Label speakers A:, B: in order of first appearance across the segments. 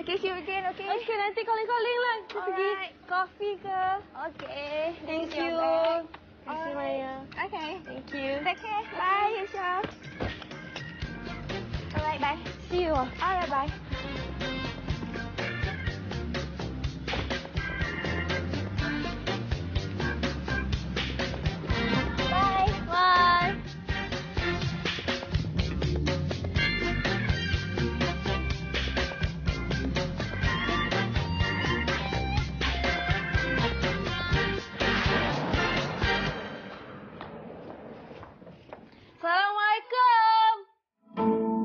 A: Okay, see you again, okay?
B: Okay, nanti calling-calling lah. Kita pergi coffee ke?
A: Okay.
B: Thank you. Terima kasih, Maya.
A: Okay.
B: Thank you.
A: Take care. Bye, Yusha. Alright, bye.
B: See you.
A: Alright, bye. Bye.
B: Bye. Assalamualaikum.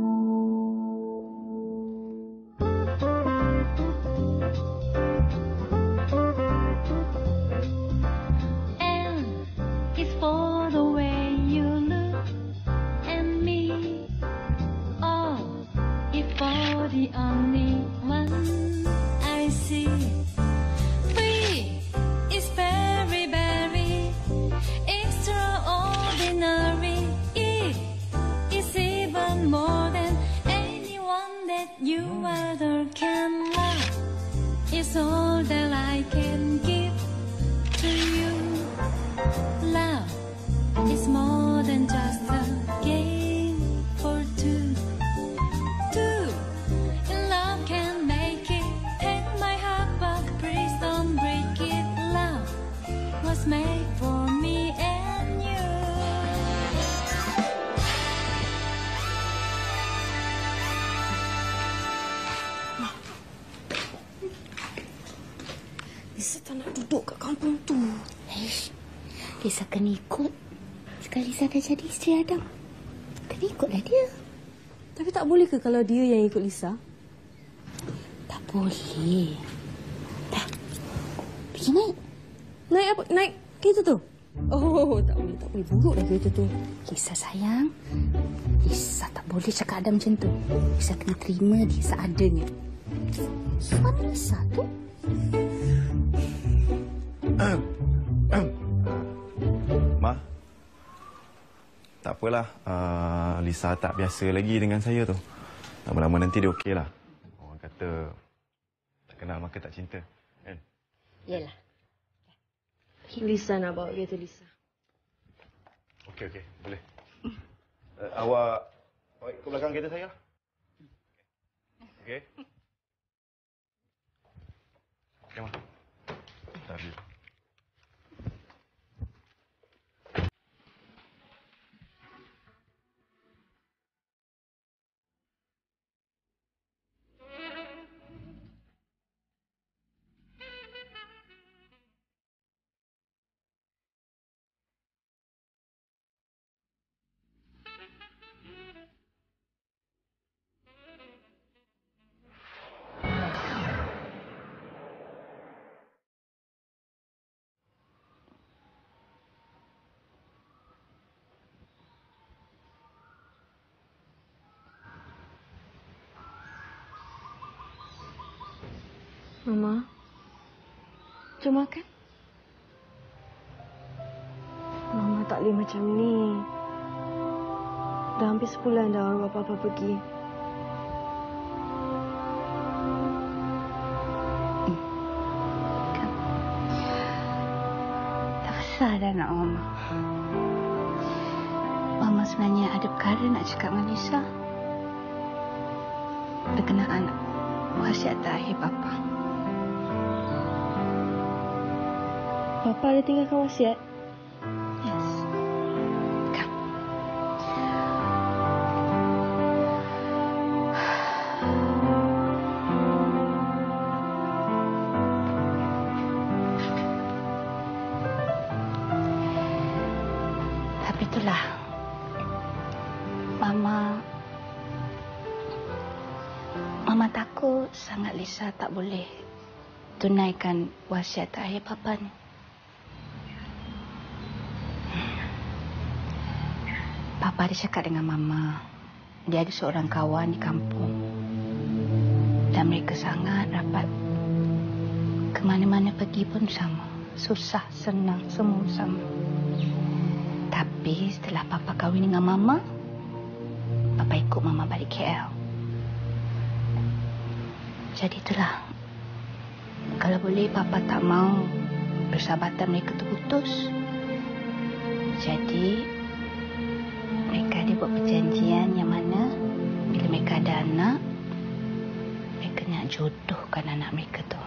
C: And it's for the way you look at me. Oh, it's for the only one I see. Free is very, very extraordinary. It is even more than anyone that you ever can love. It's all that I can give to you. Love is more than just a game for two. Two in love can make it. Take my heart, but please don't break it. Love was made for me and you.
D: Lisa tak nak duduk kat kampung tu.
E: Lisa kena ikut. Sekali Lisa dah jadi isteri Adam. Kena ikutlah dia.
D: Tapi tak boleh ke kalau dia yang ikut Lisa?
E: Tak boleh. Dah. Pergi naik.
D: Naik apa? Naik kereta tu? Oh, tak boleh. Tak boleh. Buruklah kereta tu.
E: Lisa sayang. Lisa tak boleh cakap Adam macam tu. Lisa kena terima dia seadanya. Suami Lisa tu.
F: Ma, tak apalah. Lisa tak biasa lagi dengan saya tu. Lama-lama nanti dia okey lah. Orang kata tak kenal maka tak cinta. Kan?
E: Yalah.
D: Lisa nak bawa kereta Lisa.
F: Okey, boleh. Awak ikut belakang kereta saya lah. Okey? Okey, Ma. Love you.
B: Mama, jom makan. Mama tak boleh macam ni. Dah hampir sebulan dah arwah Papa pergi.
E: Tak besar dah nak Mama. Mama sebenarnya ada perkara nak cakap dengan Lisa. Berkenaan wasiat terakhir Papa.
B: Papa ada tinggalkan wasiat?
E: Yes. Come. Tapi itulah. Mama takut sangat Lisa tak boleh tunaikan wasiat terakhir Papa ni. Papa ada cakap dengan Mama. Dia ada seorang kawan di kampung. Dan mereka sangat rapat. Ke mana-mana pergi pun sama. Susah, senang, semua sama. Tapi setelah Papa kahwin dengan Mama, Papa ikut Mama balik KL. Jadi itulah. Kalau boleh, Papa tak mau persahabatan mereka terputus. Jadi, mereka ada buat perjanjian yang mana bila mereka ada anak, mereka nak jodohkan anak mereka tu.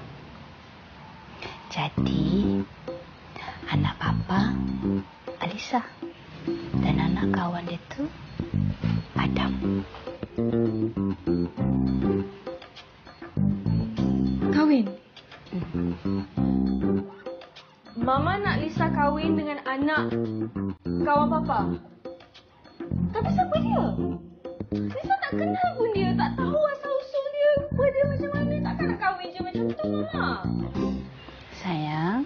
E: Jadi, anak Papa, Alisa. Dan anak kawan dia tu, Adam.
B: Kahwin? Mama nak Lisa kahwin dengan anak kawan Papa. Tapi siapa dia? Lisa tak kenal pun dia. Tak tahu asal-usul dia. Rupa dia macam mana. Takkan nak kahwin je macam tu, Mama.
E: Sayang.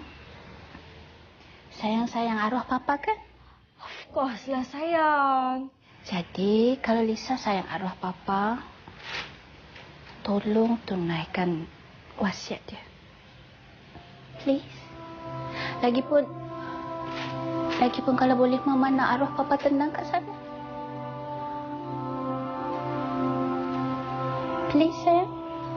E: Sayang arwah Papa kan?
B: Of course lah, sayang.
E: Jadi, kalau Lisa sayang arwah Papa, tolong tunaikan wasiat dia. Please. Lagipun kalau boleh, Mama nak arwah Papa tenang kat sana. Please, sayang.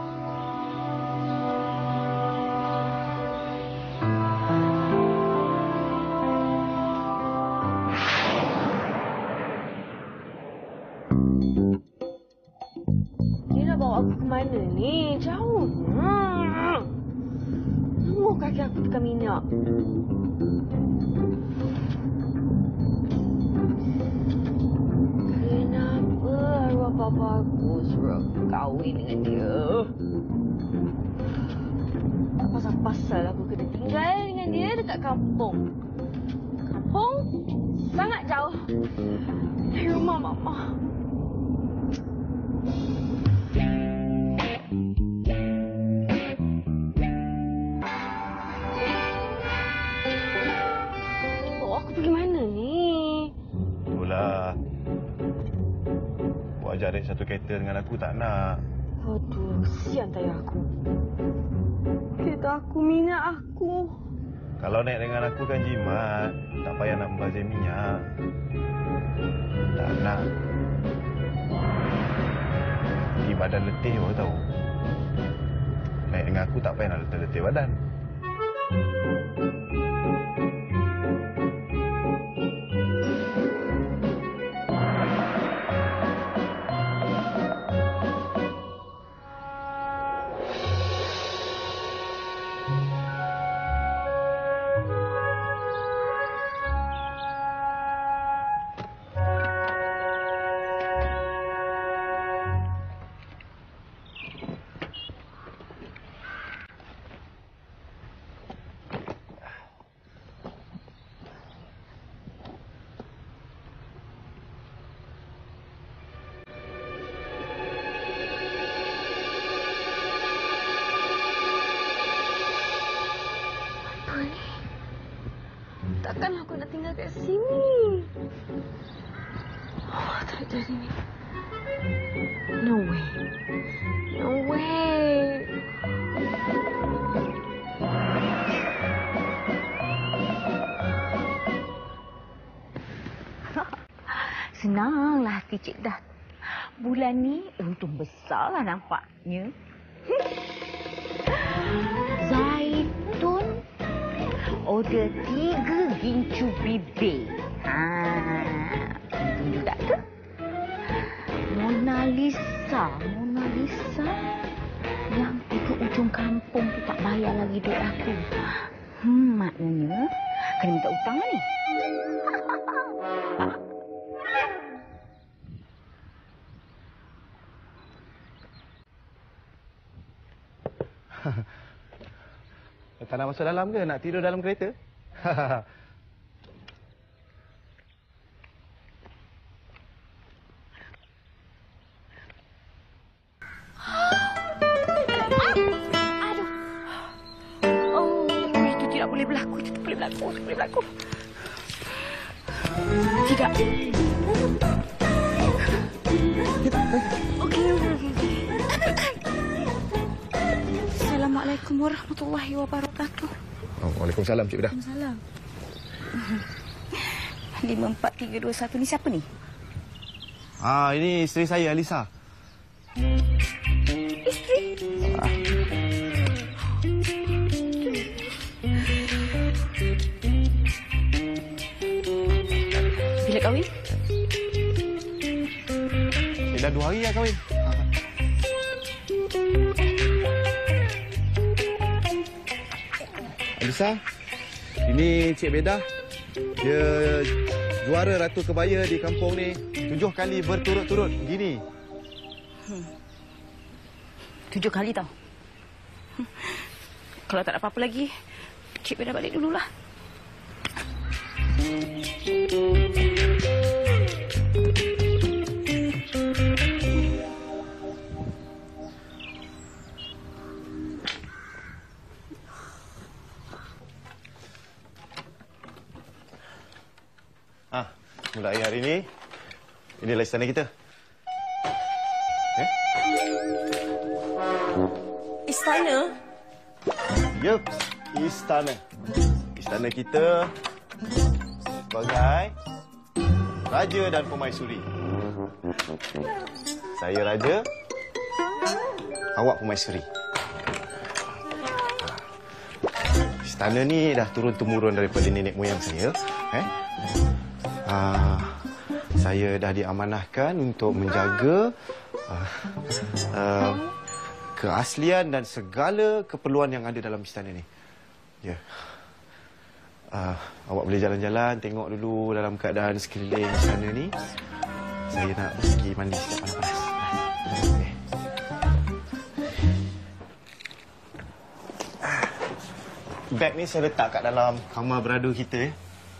B: Dia nak bawa aku ke mana ni? Jauh. Kaki aku tekan minyak. Kenapa arwah Papa aku suruh aku kahwin dengan dia? Tak pasal-pasal aku kena tinggal dengan dia dekat kampung. Kampung sangat jauh dari rumah Mama.
F: Ajak naik satu kereta dengan aku tak nak.
B: Aduh, kesian tayar aku. Kereta aku, minyak aku.
F: Kalau naik dengan aku kan jimat. Tak payah nak membazir minyak. Tak nak. Pergi badan letih baru tahu. Naik dengan aku tak payah nak letih-letih badan.
B: Takkan aku nak tinggal kat sini. Oh, tak jadi ni. No way. No way.
G: Senanglah hati Cik dah. Bulan ni untung besarlah nampaknya. Zaitun order 3 gincu bibir. Untung juga tu. Mona Lisa. Yang itu ujung kampung tu tak bayar lagi duit aku. Maknanya kena minta hutang lah ni.
F: Tak nak masuk dalam ke? Nak tidur dalam kereta?
G: Itu tidak boleh berlaku. Tidak. Okey. Assalamualaikum warahmatullahi wabarakatuh.
F: Waalaikumsalam, Cik Bedah.
G: Waalaikumsalam. 54321 ni siapa ni?
F: Ini isteri saya, Alisa.
G: Isteri? Bila kahwin?
F: Dah 2 hari dah kahwin. Alisa, ini Cik Bedah. Dia juara Ratu Kebaya di kampung ni 7 kali berturut-turut gini.
G: 7 kali tau. Kalau tak ada apa-apa lagi, Cik Bedah balik dululah.
F: Mulai hari ini, inilah istana kita.
D: Istana?
F: Yup, istana. Istana kita sebagai raja dan permaisuri. Saya raja, awak permaisuri. Istana ni dah turun-temurun daripada nenek moyang saya. Saya dah diamanahkan untuk menjaga keaslian dan segala keperluan yang ada dalam istana ni. Ya. Awak boleh jalan-jalan, tengok dulu dalam keadaan sekeliling istana ni. Saya nak pergi mandi setiap panas-panas. Okay. Beg ni saya letak kat dalam kamar beradu kita.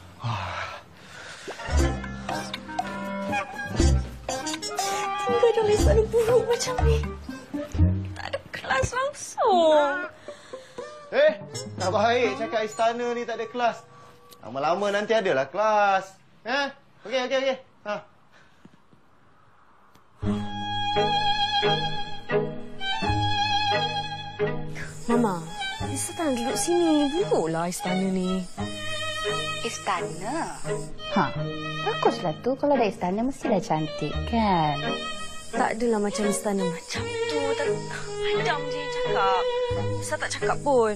D: Tinggal dalam istana buruk macam ni. Tak ada kelas langsung.
F: Tak baik cakap istana ni tak ada kelas. Lama-lama nanti adalah kelas. Okey.
D: Mama, Lisa tak nak duduk sini. Buruklah istana ni.
E: Istana? Baguslah tu. Kalau ada istana, mestilah cantik, kan?
D: Tak adalah macam istana macam tu. Adam je yang cakap. Lisa tak cakap pun.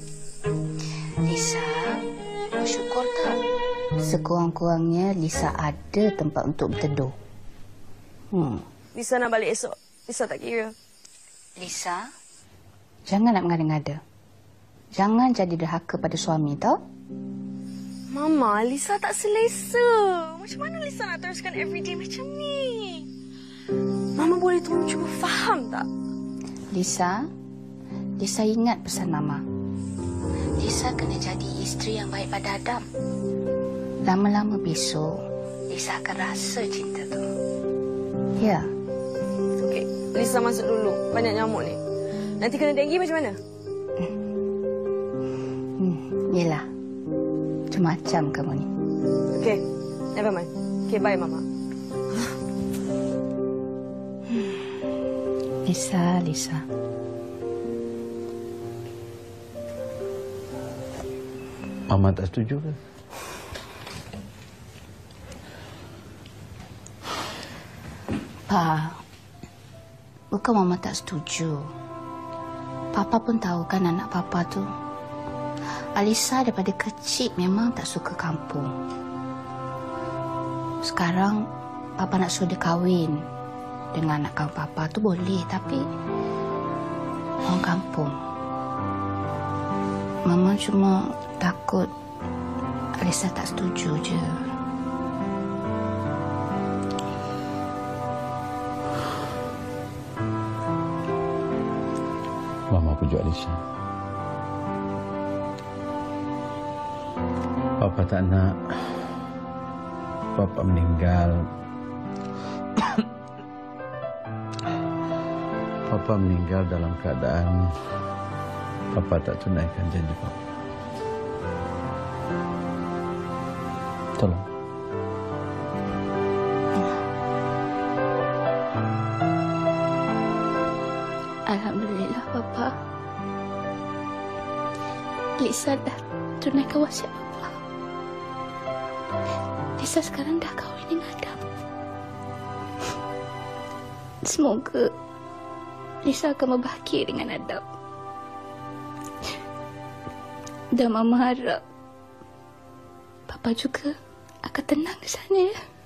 E: Lisa, bersyukur tak? Sekurang-kurangnya Lisa ada tempat untuk berteduh.
D: Lisa nak balik esok. Lisa tak kira.
E: Lisa, jangan nak mengada-ngada. Jangan jadi derhaka pada suami, tau?
D: Mama, Lisa tak selesa. Macam mana Lisa nak teruskan everyday macam ni? Mama boleh tolong cuba faham tak?
E: Lisa ingat pesan Mama. Lisa kena jadi isteri yang baik pada Adam. Lama-lama besok, Lisa akan rasa cinta tu. Ya.
D: Okey, Lisa masuk dulu. Banyak nyamuk ni. Nanti kena denggi macam mana?
E: Yelah. Macam kamu ni.
D: Okey, never mind. Okey, bye Mama.
E: Lisa.
H: Mama tak setuju ke?
E: Pa, bukan Mama tak setuju. Papa pun tahu kan anak Papa tu. Alisa daripada kecil memang tak suka kampung. Sekarang Papa nak suruh dia kahwin dengan anak kawan Papa tu boleh, tapi orang kampung. Mama cuma takut Alisa tak setuju je.
H: Mama pujuk Alisa. Papa tak nak Papa meninggal. Papa meninggal dalam keadaan Papa tak tunaikan janji Papa. Tolong.
E: Alhamdulillah, Papa. Lisa dah tunaikan wasiat Papa. Lisa sekarang dah kahwin dengan Adam. Semoga Lisa akan berbahagia dengan Adam. Dan Mama harap Papa juga akan tenang di sana, ya.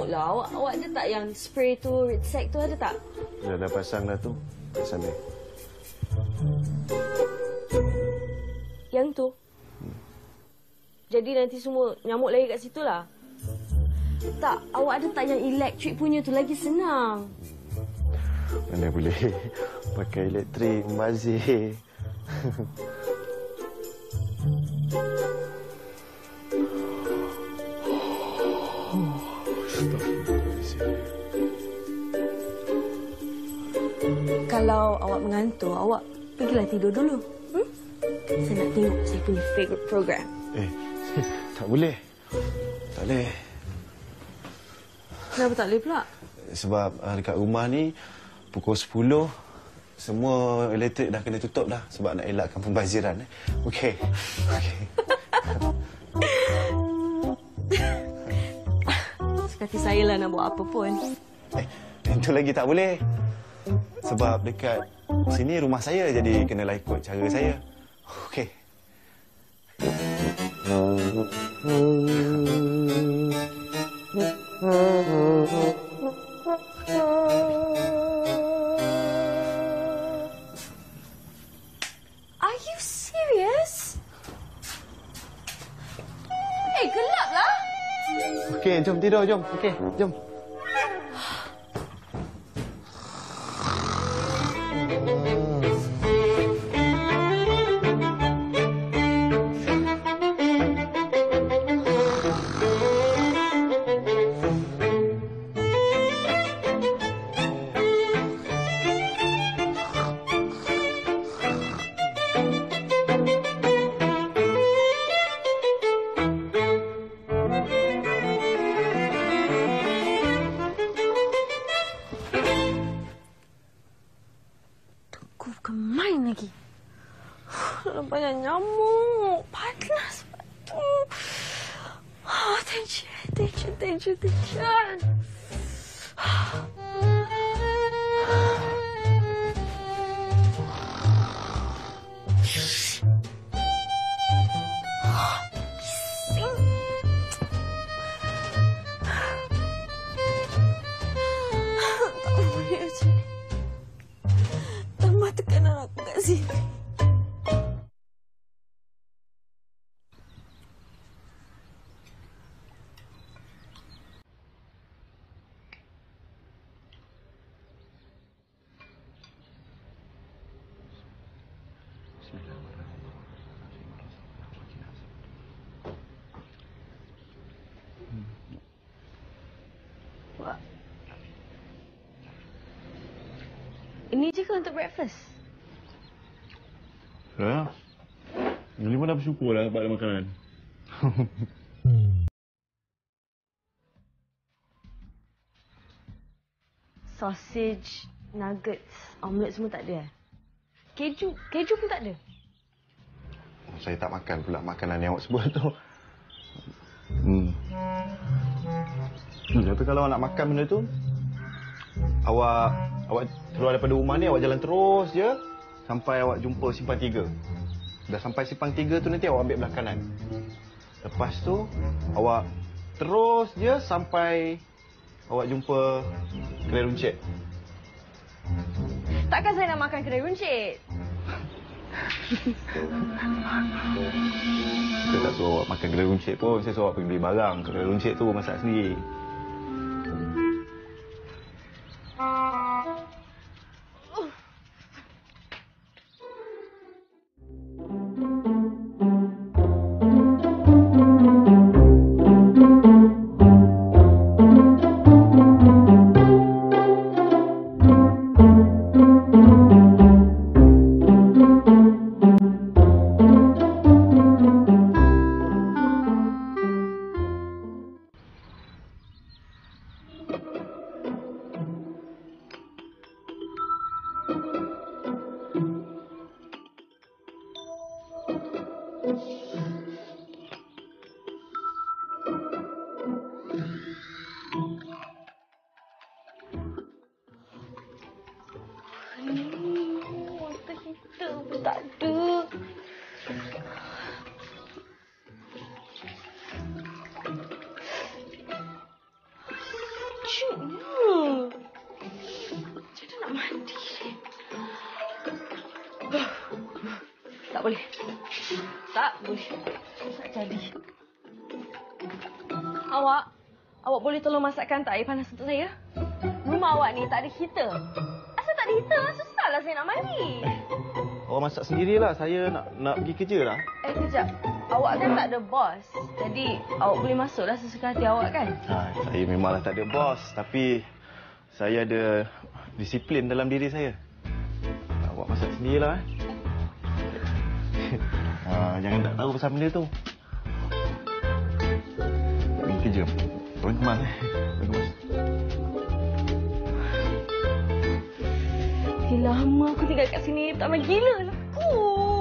B: nyamuk lah. Awak ada tak yang spray tu, Ridsack tu ada tak?
F: Dah pasang dah tu. Kat sana.
B: Yang tu? Jadi nanti semua nyamuk lagi kat situ lah? Tak, awak ada tak yang elektrik punya tu lagi senang?
F: Mana boleh pakai elektrik, membazir.
B: Kalau awak mengantuk, awak pergilah tidur dulu. Saya nak tengok saya punya favourite program.
F: Tak boleh. Tak boleh.
B: Kenapa tak boleh pula?
F: Sebab dekat rumah ni pukul 10 semua elektrik dah kena tutup dah sebab nak elakkan pembaziran. Okey.
B: Sekati saya lah nak buat apa pun.
F: Itu lagi tak boleh. Sebab dekat sini rumah saya jadi kenalah ikut cara saya. Okey.
B: Are you serious? Gelap lah.
F: Okey, jom tidur, jom. Okey, jom.
B: Bukan main lagi. Dalam banyak nyamuk. Panas batu. Tension. Tak boleh macam ni. Tambah tekanan aku kat sini. Ini je ke untuk breakfast?
F: Ya. Ini pun dah bersyukur lah dapat makanan.
B: Sausage, nuggets, omelette semua tak ada? Keju pun tak ada?
F: Saya tak makan pula makanan yang awak sebut tu. Tapi kalau nak makan benda tu, awak keluar daripada rumah ni, awak jalan terus je sampai awak jumpa simpang 3. Dah sampai simpang 3 tu nanti awak ambil belah kanan. Lepas tu awak terus je sampai awak jumpa kedai runcit.
B: Takkan saya nak makan kedai runcit?
F: Saya tak suruh awak makan kedai runcit pun. Saya suruh awak pergi beli barang. Kedai runcit tu masak sendiri.
B: Mata kita pun tak ada. boleh. Tak boleh. Tak jadi. Awak boleh tolong masakkan tak air panas untuk saya? Rumah awak ni tak ada heater. Asal tak ada heater, susahlah saya nak mandi.
F: Awak masak sendirilah. Saya nak pergi kerja lah.
B: Kejap. Awak kan tak ada bos. Jadi, awak boleh masuklah sesuka hati awak kan?
F: Saya memanglah tak ada bos. Tapi saya ada disiplin dalam diri saya. Awak masak sendirilah. Jangan tak tahu pasal benda tu. Tak pergi kerja. Tuan kemas. Tuan kemas.
B: Lama aku tinggal kat sini. Tak main gila lah aku.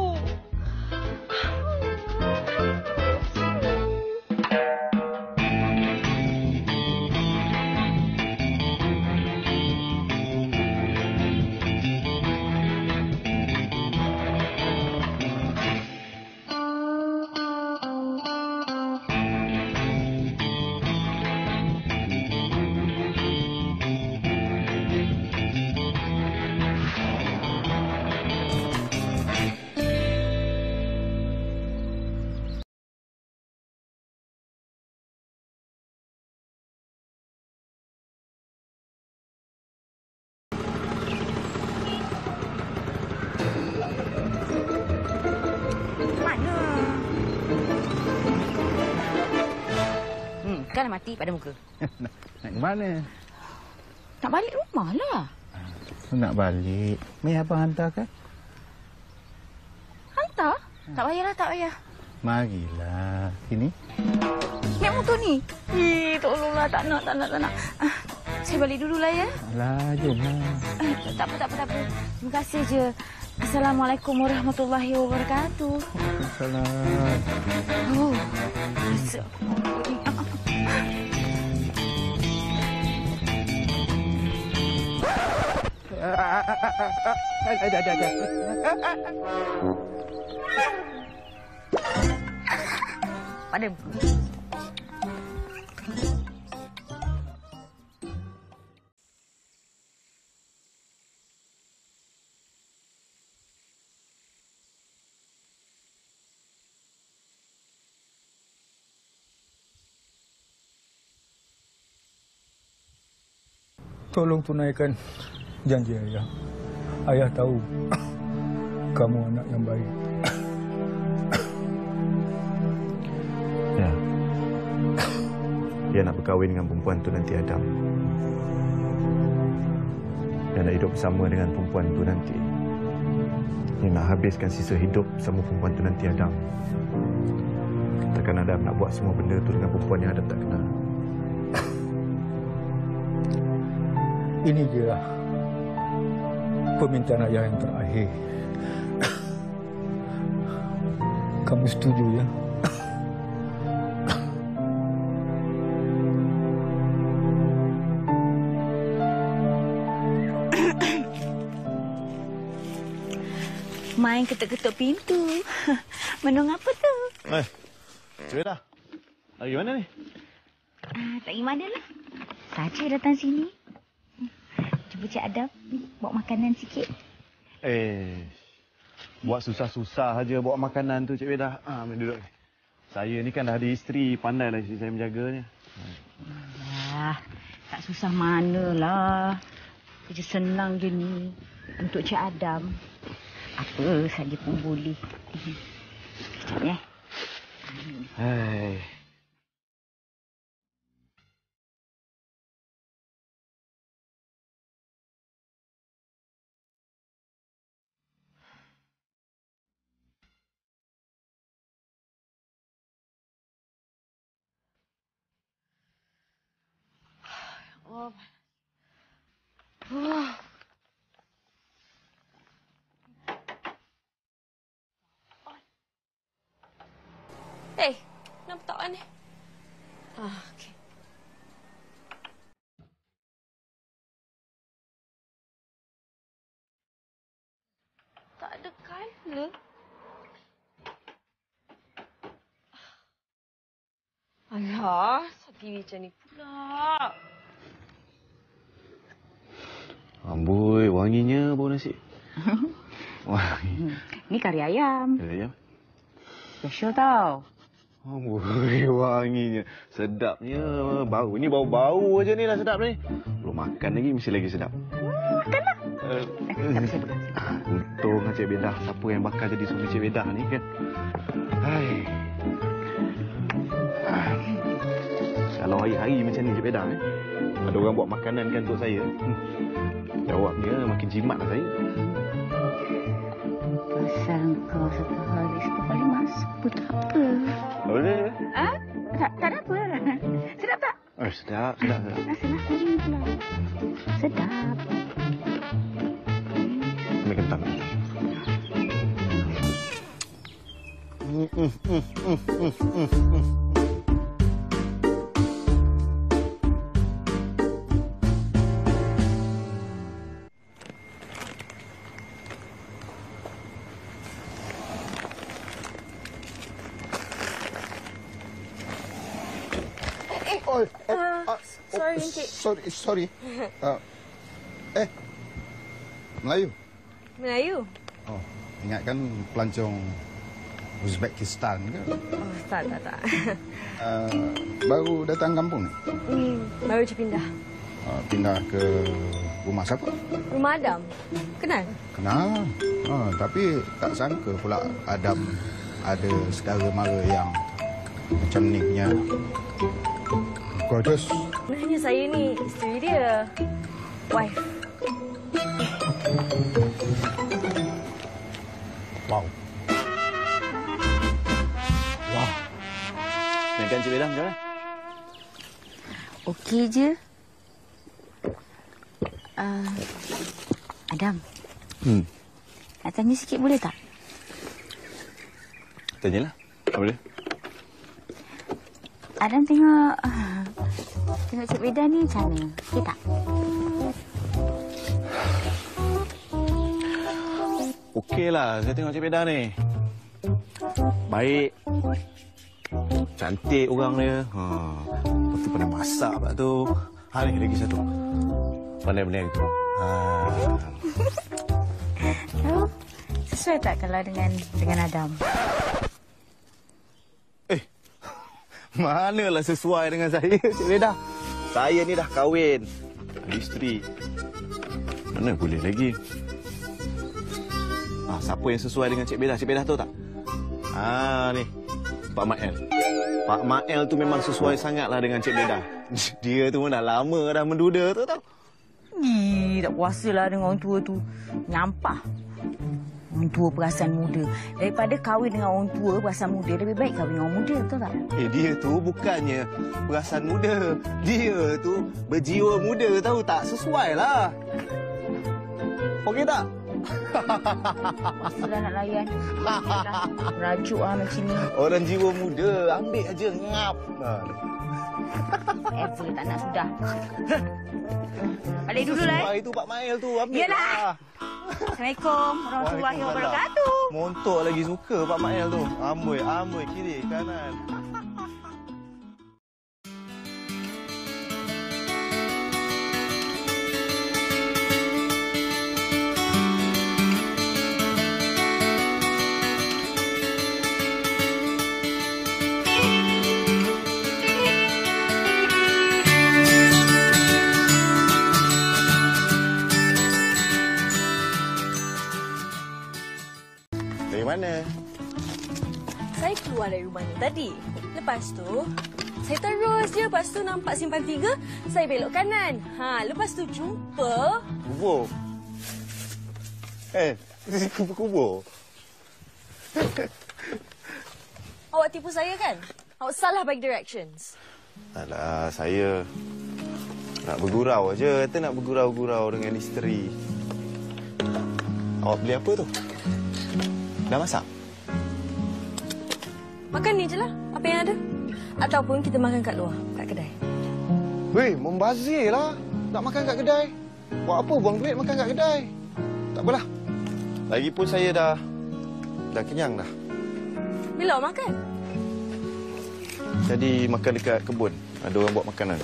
G: Kan mati pada muka.
H: Nak ke mana?
G: Nak balik rumah lah.
H: Nak balik. Mai abang hantar kan?
G: Hantar? Tak payahlah, tak payah.
H: Marilah. Sini.
G: Naik motor ni. Tolonglah. Tak nak. Saya balik dululah ya.
H: Alah, jomlah.
G: Tak apa. Terima kasih je. Assalamualaikum warahmatullahi wabarakatuh.
H: Waalaikumsalam.
G: Oh. Pada muka.
I: Tolong tunaikan janji ayah. Ayah tahu kamu anak yang baik.
F: Ya. Dia nak berkahwin dengan perempuan tu nanti Adam. Dia nak hidup bersama dengan perempuan tu nanti. Dia nak habiskan sisa hidup bersama perempuan tu nanti Adam. Takkan Adam nak buat semua benda tu dengan perempuan yang Adam tak kenal.
I: Ini je lah permintaan ayah yang terakhir. Kamu setuju ya?
G: Main ketuk-ketuk pintu. Menung apa tu?
F: Cik dah. Lagi mana ni?
G: Tak pergi mana lah. Saja datang sini. Cuba Cik Adam bawa makanan sikit.
F: Buat susah-susah aja bawa makanan tu, Cik Weda. Main duduk ni. Saya ni kan dah ada isteri, pandailah isteri saya menjaganya.
G: Tak susah manalah. Kerja senang je ni. Untuk Cik Adam. Apa saja pun boleh. Sekejap ya.
B: Kenapa tak on ni? Okey. Tak ada colour. Alah, TV macam ni pula.
F: Amboi, wanginya bau nasi. Wah.
G: Ni kari ayam.
F: Ya.
G: Special tau.
F: Oh, wanginya. Sedapnya. Bau. Ni bau-bau aja ni dah sedap ni. Belum makan lagi, mesti lagi sedap.
G: Makanlah. Tak bisa pegang.
F: Untung Cik Bedah. Siapa yang bakal jadi suami Cik Bedah ni kan? Hai. Kalau hari-hari macam ni Cik Bedah ada orang buat makanan kan untuk saya. Jawabnya makin jimat lah saya.
G: Pasal kau satu kali masak pun tak apa.
F: Boleh?
G: Tak ada apa. Sedap tak?
F: Sedap.
G: Nasi ni pula. Sedap.
F: Ambil kentang.
D: Sorry, Encik.
H: Sorry. Melayu?
D: Melayu?
H: Oh, ingatkan pelancong Uzbekistan ke?
D: Oh, tak.
H: Baru datang kampung ni?
D: Baru je pindah.
H: Pindah ke rumah siapa?
D: Rumah Adam. Kenal?
H: Kenal. Tapi tak sangka pula Adam ada saudara mara yang macam ni punya. Gorgeous.
D: Sebenarnya saya ni isteri dia. Wife.
H: Wow.
F: Kan Cik Bedah macam mana?
G: Okey je. Adam. Nak tanya sikit boleh tak?
F: Tanyalah. Apa dia?
G: Adam tengok Cik Bedah ni macam mana? Okey tak?
F: Okeylah, saya tengok Cik Bedah ni. Baik. Cantik orang dia. Lepas tu pandai masak pula tu. Ni lagi satu. Pandai-pandai tu.
G: Tahu? Sesuai tak kalau dengan Adam?
F: Manalah sesuai dengan saya, Cik Bedah. Saya ni dah kahwin. Ada isteri. Mana boleh lagi. Siapa yang sesuai dengan Cik Bedah? Cik Bedah tahu tak? Ni. Pak Mael. Pak Mael tu memang sesuai sangatlah dengan Cik Bedah. Dia tu dah lama dah menduda tu tau.
G: Tak puasalah dengan orang tua tu. Nyampah. Orang tua perasan muda. Daripada kahwin dengan orang tua perasan muda, lebih baik kahwin dengan orang muda, betul tak?
F: Dia tu bukannya perasan muda. Dia tu berjiwa muda, tahu tak? Sesuai lah. Okey tak?
G: Sudah nak layan. Rajuk lah macam ni.
F: Orang jiwa muda, ambil aja ngap.
G: Ever tak nak sudah. Balik dulu lah.
F: Itu Pak Mael tu, ambil.
G: Yalah. Assalamualaikum warahmatullahi wabarakatuh.
F: Montok lagi suka Pak Mael tu. Amboi, kiri, kanan. Dari mana?
D: Saya keluar dari rumah ni tadi. Lepas tu, saya terus je. Lepas tu nampak simpan 3, saya belok kanan. Lepas tu jumpa...
F: Kubur. Kubur.
D: Awak tipu saya kan? Awak salah bagi directions.
F: Alah, saya nak bergurau aja. Kata nak bergurau-gurau dengan isteri. Awak beli apa tu? Dah masak?
D: Makan ni je lah. Apa yang ada. Ataupun kita makan kat luar, kat kedai.
F: Weh, membazir lah. Nak makan kat kedai. Buat apa buang duit makan kat kedai? Tak apalah. Lagipun saya dah kenyang dah.
D: Bila awak makan?
F: Jadi makan dekat kebun. Ada orang buat makanan.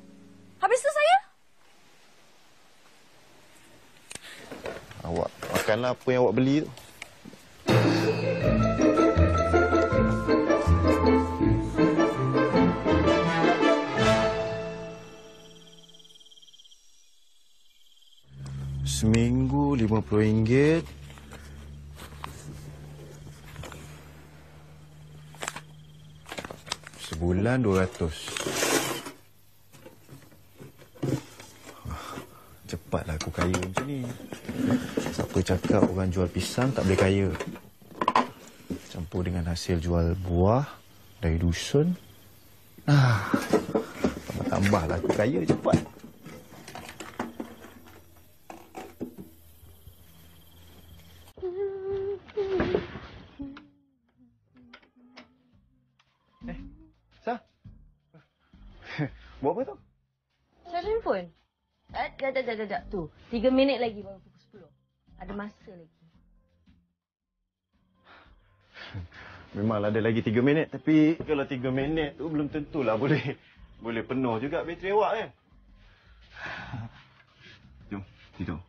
D: Habis tu saya?
F: Awak makan makanlah apa yang awak beli tu. Seminggu RM50. Sebulan RM200. Cepatlah aku kaya macam ni. Siapa cakap orang jual pisang tak boleh kaya? Campur dengan hasil jual buah dari dusun. Tambah-tambahlah aku kaya cepat. Buat apa tu?
B: Charge handphone? Tak. Tu, 3 minit lagi baru pukul 10. Ada masa lagi.
F: Memanglah ada lagi 3 minit. Tapi kalau 3 minit tu belum tentulah boleh penuh juga bateri awak kan? Jom, tidur.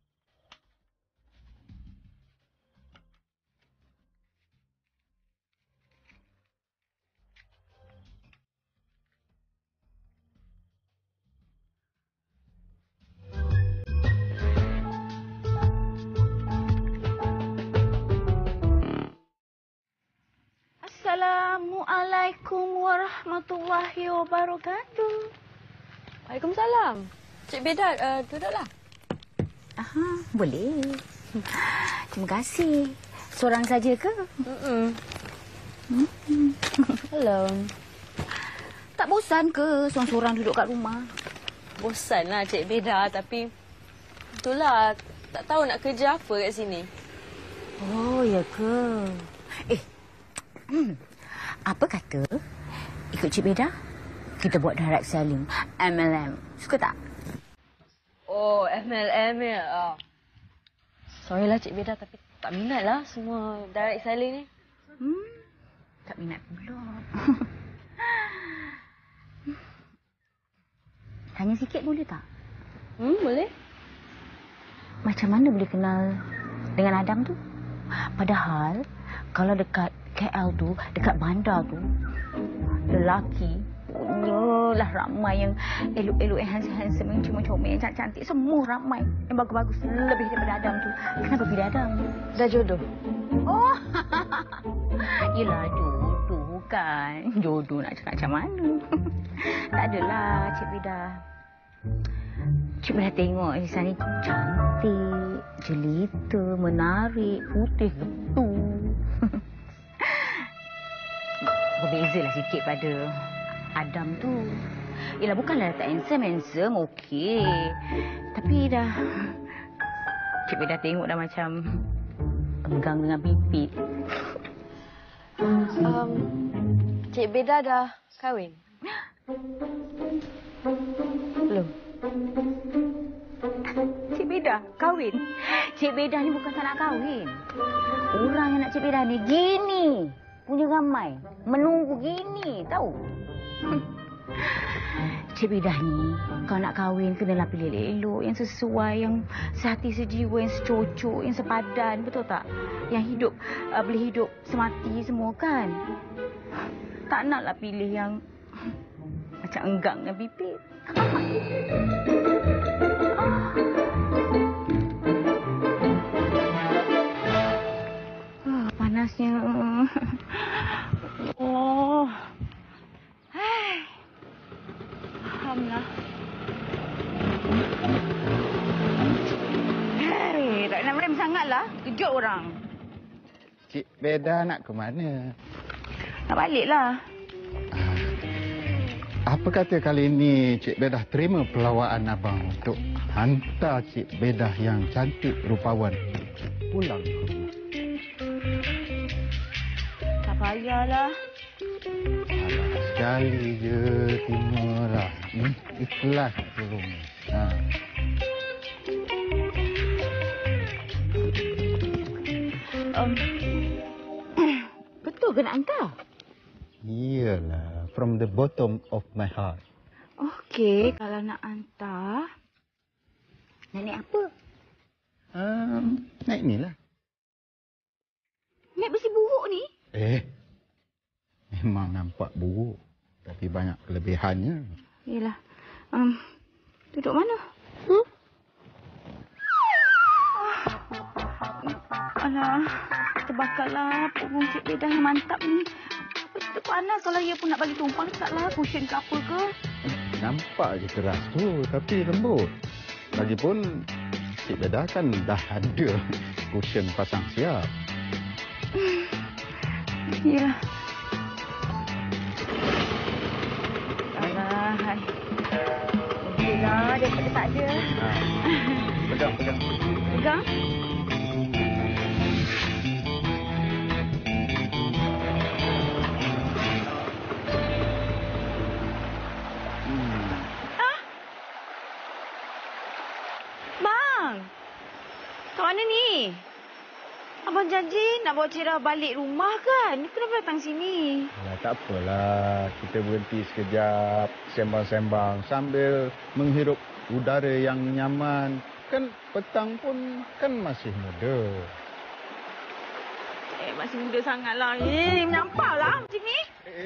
G: Assalamualaikum warahmatullahi wabarakatuh.
B: Waalaikumsalam. Cik Beda, duduklah.
G: Aha, boleh. Terima kasih. Seorang saja ke?
B: Hello.
G: Tak bosan ke seorang-seorang duduk kat rumah?
B: Bosanlah Cik Beda, tapi itulah tak tahu nak kerja apa kat sini.
G: Oh, ya ke? Apa kata ikut Cik Beda? Kita buat direct selling, MLM. Suka tak?
B: Oh, MLM ya. Sorry lah Cik Beda, tapi tak minat lah semua direct selling ni.
G: Tak minat pula. Tanya sikit boleh tak?
B: Boleh.
G: Macam mana boleh kenal dengan Adam tu? Padahal kalau dekat KL tu, dekat bandar tu, lelaki punyalah ramai yang elok-elok, yang handsome-handsome, yang comel-comel, yang cantik-cantik. Semua ramai yang bagus-bagus lebih daripada Adam tu. Kenapa pilih Adam?
B: Dah jodoh.
G: Oh, yelah jodoh kan. Jodoh nak cakap macam mana? Tak adalah Cik Beda. Cik Beda tengok Nisa ni cantik, jelita, menarik, putih getu. Berbezalah sikit pada Adam tu. Yelah bukanlah tak handsome, okey. Tapi dah Cik Beda tengok dah macam enggang dengan pipit.
B: Cik Beda dah kahwin? Belum.
G: Cik Beda kahwin? Cik Beda ni bukan tak nak kahwin. Orang yang nak Cik Beda ni gini. Punya ramai. Menunggu gini, tahu? Cik Beda ni, kalau nak kahwin, kenalah pilih elok, yang sesuai, yang sehati sejiwa, yang secocok, yang sepadan, betul tak? Yang hidup, boleh hidup semati semua kan? Tak naklah pilih yang macam enggang dengan pipit. Panasnya. Oh. Hai. Alhamdulillah. Hei, tak nak rem sangatlah. Kejut orang.
H: Cik Beda nak ke mana?
G: Nak baliklah.
H: Apa kata kali ini Cik Beda terima pelawaan abang untuk hantar Cik Beda yang cantik rupawan pulang ke rumah?
G: Tak payahlah.
H: Alah, sekali je timalah. Ikhlas tolong.
G: Betul ke nak hantar?
H: Iyalah, from the bottom of my heart.
G: Okey, kalau nak hantar, nak naik apa?
H: Naik ni lah.
G: Naik besi buruk ni?
H: Memang nampak buruk. Tapi banyak kelebihannya.
G: Yelah. Duduk mana? Alah, terbakarlah punggung Cik Bedah yang mantap ni. Apa cerita panas kalau ia pun nak bagi tumpang taklah cushion ke apa ke.
H: Nampak je keras tu, tapi lembut. Lagipun, Cik Bedah kan dah ada cushion pasang siap.
G: Yelah. Alah, hai. Yelah, daripada tak ada.
H: Pegang.
G: Pegang? Bang! Kat mana ni? Abang janji nak bawa Cira balik rumah kan? Kenapa datang sini?
H: Tak apalah, kita berhenti sekejap, sembang-sembang sambil menghirup udara yang nyaman. Kan petang pun kan masih muda.
G: Masih muda sangatlah. Menyampahlah macam ni.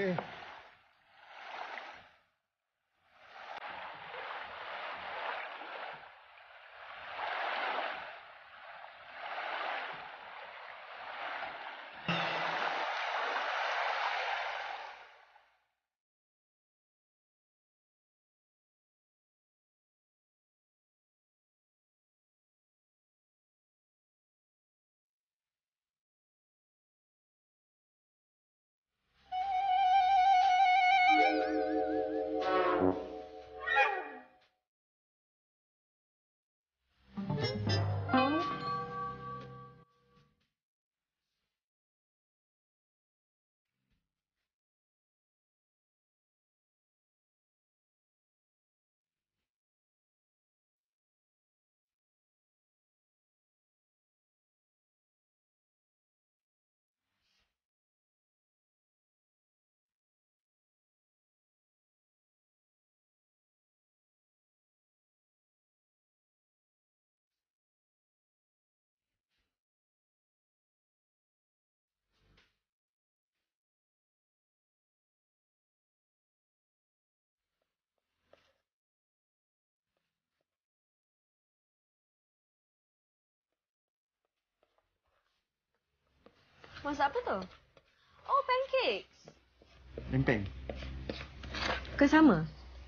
B: Masak apa tu? Oh, pancakes.
F: Lempeng.
B: Ke sama?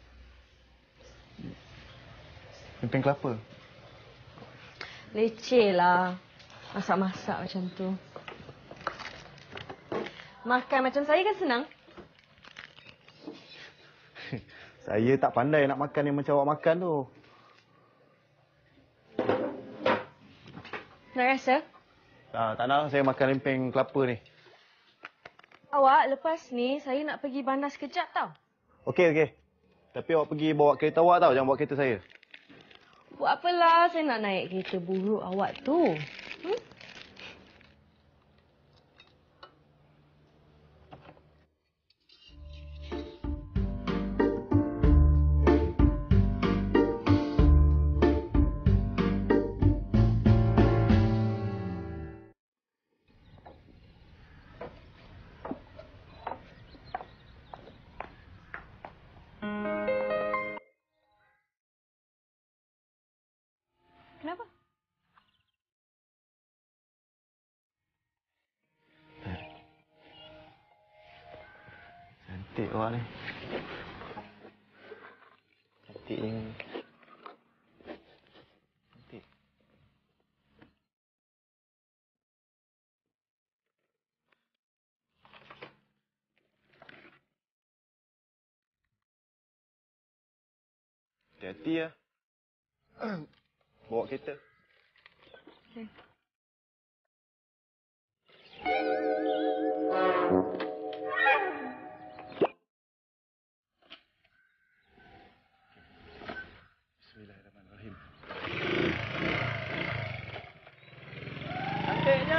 F: Lempeng kelapa.
B: Leceh lah. Masak-masak macam tu. Makan macam saya kan senang.
F: Saya tak pandai nak makan yang macam awak makan tu.
B: Nak rasa?
F: Tak nak, saya makan lempeng kelapa ni.
B: Awak, lepas ni saya nak pergi bandar sekejap tau.
F: Okey. Tapi awak pergi bawa kereta awak tau, jangan bawa kereta saya.
B: Buat apalah, saya nak naik kereta buruk awak tu. Kenapa?
F: Cantik awak ni. Cantik ni. Cantik. Hati-hati ya. Bawa kereta.
B: Okay.
F: Bismillahirrahmanirrahim. Cantiknya.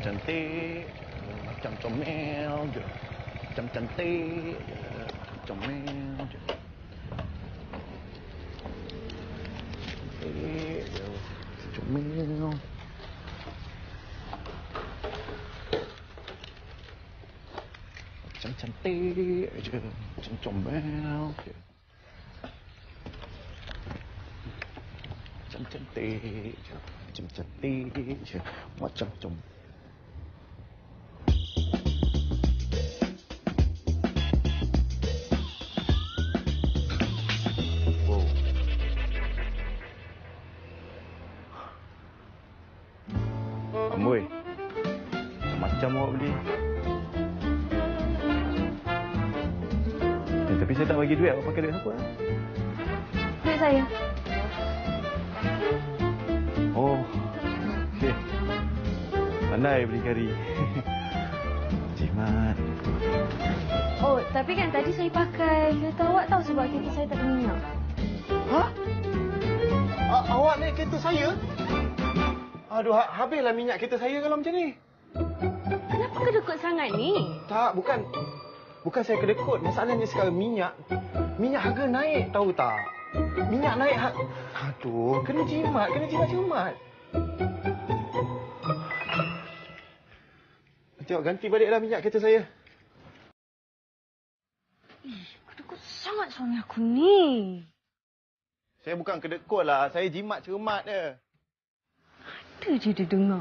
F: cantik, macam comel je. Macam cantik je, comel je. Cantik je, comel. Macam cantik je, macam comel je. Macam cantik je, macam cantik je, macam comel. Amboi, macam awak beli. Tapi saya tak bagi duit. Awak pakai duit apa?
B: Duit saya.
F: Oh, okey. Pandai beli kari. Jimat.
B: Oh, tapi kan tadi saya pakai kereta awak tahu sebab kereta saya tak ada minyak.
F: Hah? Awak naik kereta saya? Aduh, habislah minyak kereta saya kalau macam ni.
B: Kenapa kedekut sangat ni?
F: Tak, bukan saya kedekut. Masalahnya sekarang minyak harga naik, tahu tak? Minyak naik. Aduh, kena jimat cermat. Nanti awak ganti baliklah minyak kereta saya.
B: Kedekut sangat suami aku ni.
F: Saya bukan kedekut lah. Saya jimat cermat je.
B: Ada je dia dengar.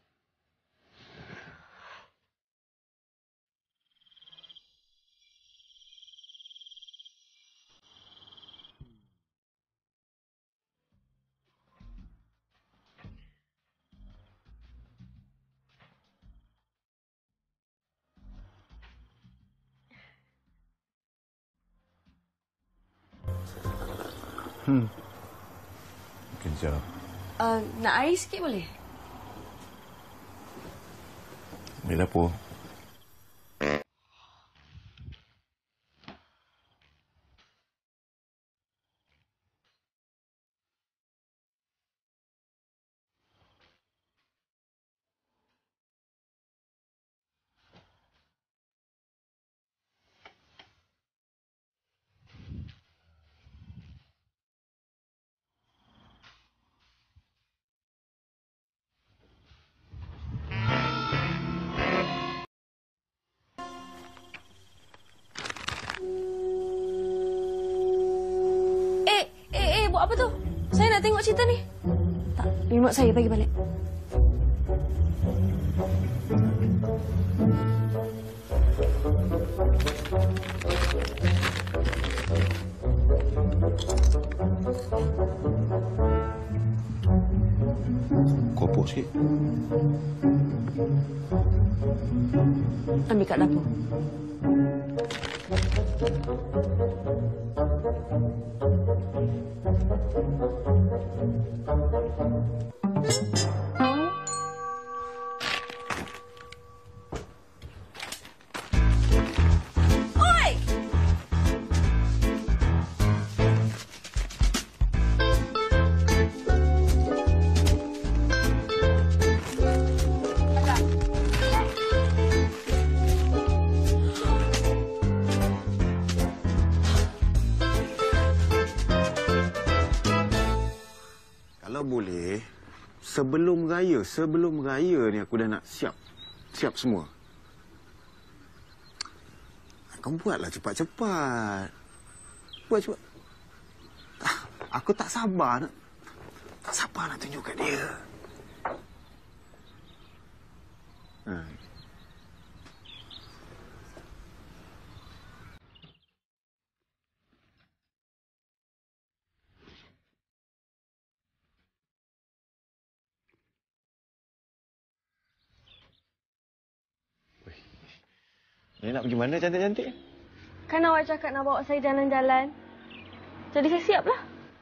F: Kejap.
D: Nak air sikit boleh?
F: Ambil dapur.
B: Buat apa tu? Saya nak tengok cerita ni. Tak, remote saya bagi balik.
F: Kopok sikit.
D: Ambil kat dapur.
F: Kalau boleh, sebelum raya ni aku dah nak siap semua. Kau buatlah cepat-cepat. Buat cepat. Aku tak sabar nak tunjuk kat dia. Ni nak pergi mana cantik-cantik?
B: Kan awak cakap nak bawa saya jalan-jalan. Jadi saya siaplah.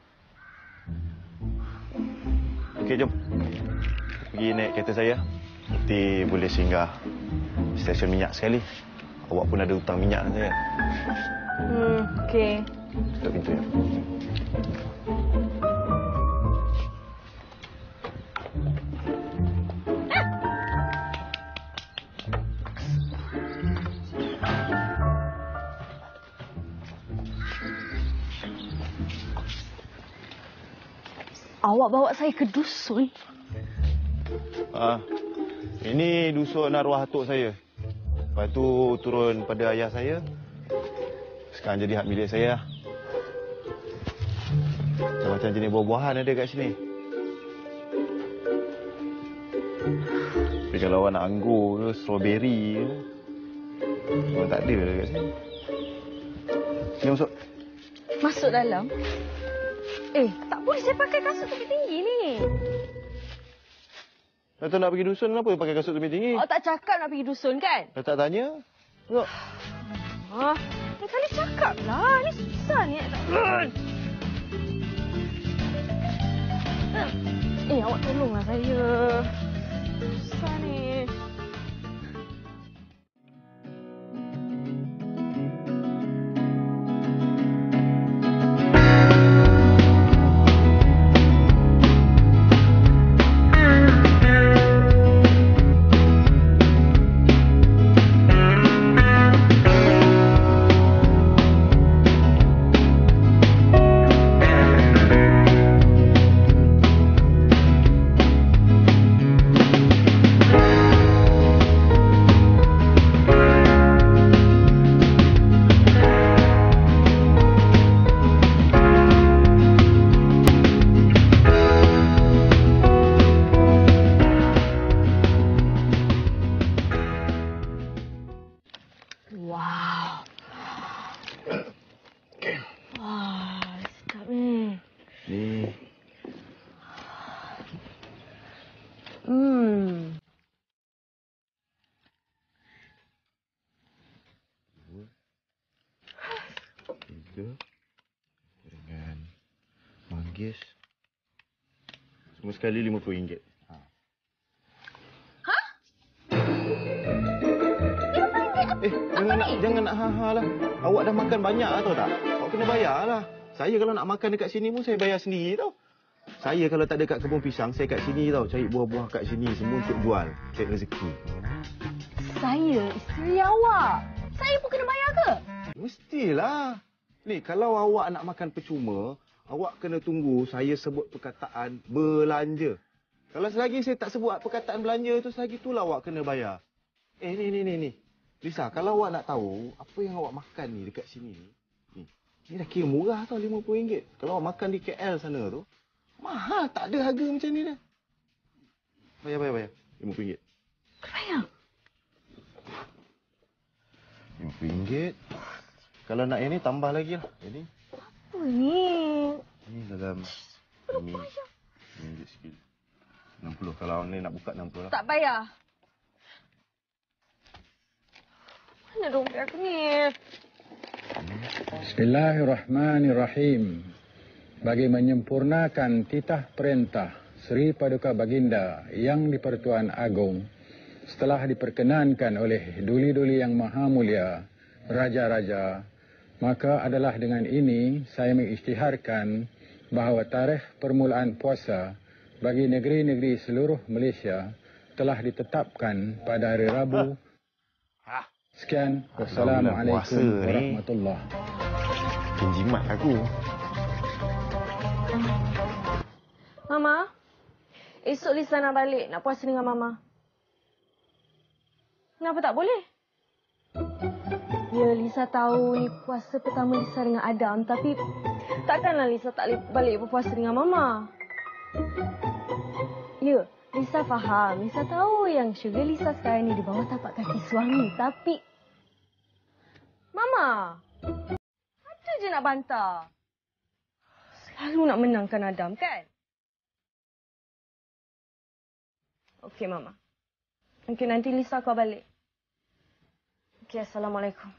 F: Okey, jom. Pergi naik kereta saya. Nanti boleh singgah stesen minyak sekali. Awak pun ada hutang minyak dengan saya.
B: Okey.
F: Tutup pintu ya.
D: Awak bawa saya ke dusun?
F: Ini dusun arwah atuk saya. Lepas tu turun pada ayah saya. Sekarang jadi hak milik saya. Macam-macam jenis buah-buahan ada kat sini. Tapi kalau awak nak anggur ke, strawberry ke, memang tak ada kat sini. Sini masuk.
D: Masuk dalam? Tak boleh saya pakai kasut tepi tinggi ni.
F: Kata nak pergi dusun, kenapa pakai kasut tepi tinggi?
D: Awak tak cakap nak pergi dusun kan?
F: Dah tak tanya? Tengok.
D: Ni kali cakap lah. Ni susah ni. Awak tolonglah saya. Susah ni.
F: Dengan manggis. Semua sekali RM50. Jangan nak ha-ha lah. Awak dah makan banyak tau tak? Awak kena bayar lah. Saya kalau nak makan dekat sini pun saya bayar sendiri tau. Saya kalau tak ada kat kebun pisang, saya kat sini tau. Cari buah-buah kat sini semua untuk jual. Cari rezeki.
D: Saya isteri awak. Saya pun kena bayar ke?
F: Mestilah. Ni, kalau awak nak makan percuma, awak kena tunggu saya sebut perkataan belanja. Kalau selagi saya tak sebut perkataan belanja tu, selagi itulah awak kena bayar. Ni. Lisa, kalau awak nak tahu apa yang awak makan ni dekat sini ni, ni dah kira murah tau, RM50. Kalau awak makan di KL sana tu, mahal, tak ada harga macam ni dah. Bayar. RM50.
D: Bayar?
F: RM50. Kalau nak yang ni, tambah lagi lah. Ini.
D: Apa ni?
F: Ini dalam ini. RM1 sikit. 60. Kalau ni nak buka 60 lah.
D: Tak bayar. Mana dompet aku ni?
H: Bismillahirrahmanirrahim. Bagi menyempurnakan titah perintah Sri Paduka Baginda Yang di-Pertuan Agong, setelah diperkenankan oleh duli-duli yang maha mulia, raja-raja, maka adalah dengan ini saya mengisytiharkan bahawa tarikh permulaan puasa bagi negeri-negeri seluruh Malaysia telah ditetapkan pada hari Rabu. Sekian. Wassalamualaikum warahmatullahi.
F: Penjimat aku.
D: Mama, esok Lisa nak balik, nak puasa dengan Mama. Kenapa tak boleh? Ya, Lisa tahu ni puasa pertama Lisa dengan Adam, tapi takkanlah Lisa tak balik berpuasa dengan Mama. Ya, Lisa faham. Lisa tahu yang syurga Lisa sekarang ni di bawah tapak kaki suami, tapi Mama, ada je nak bantah. Selalu nak menangkan Adam, kan? Okey, Mama. Okey, nanti Lisa kau balik. Okey, Assalamualaikum.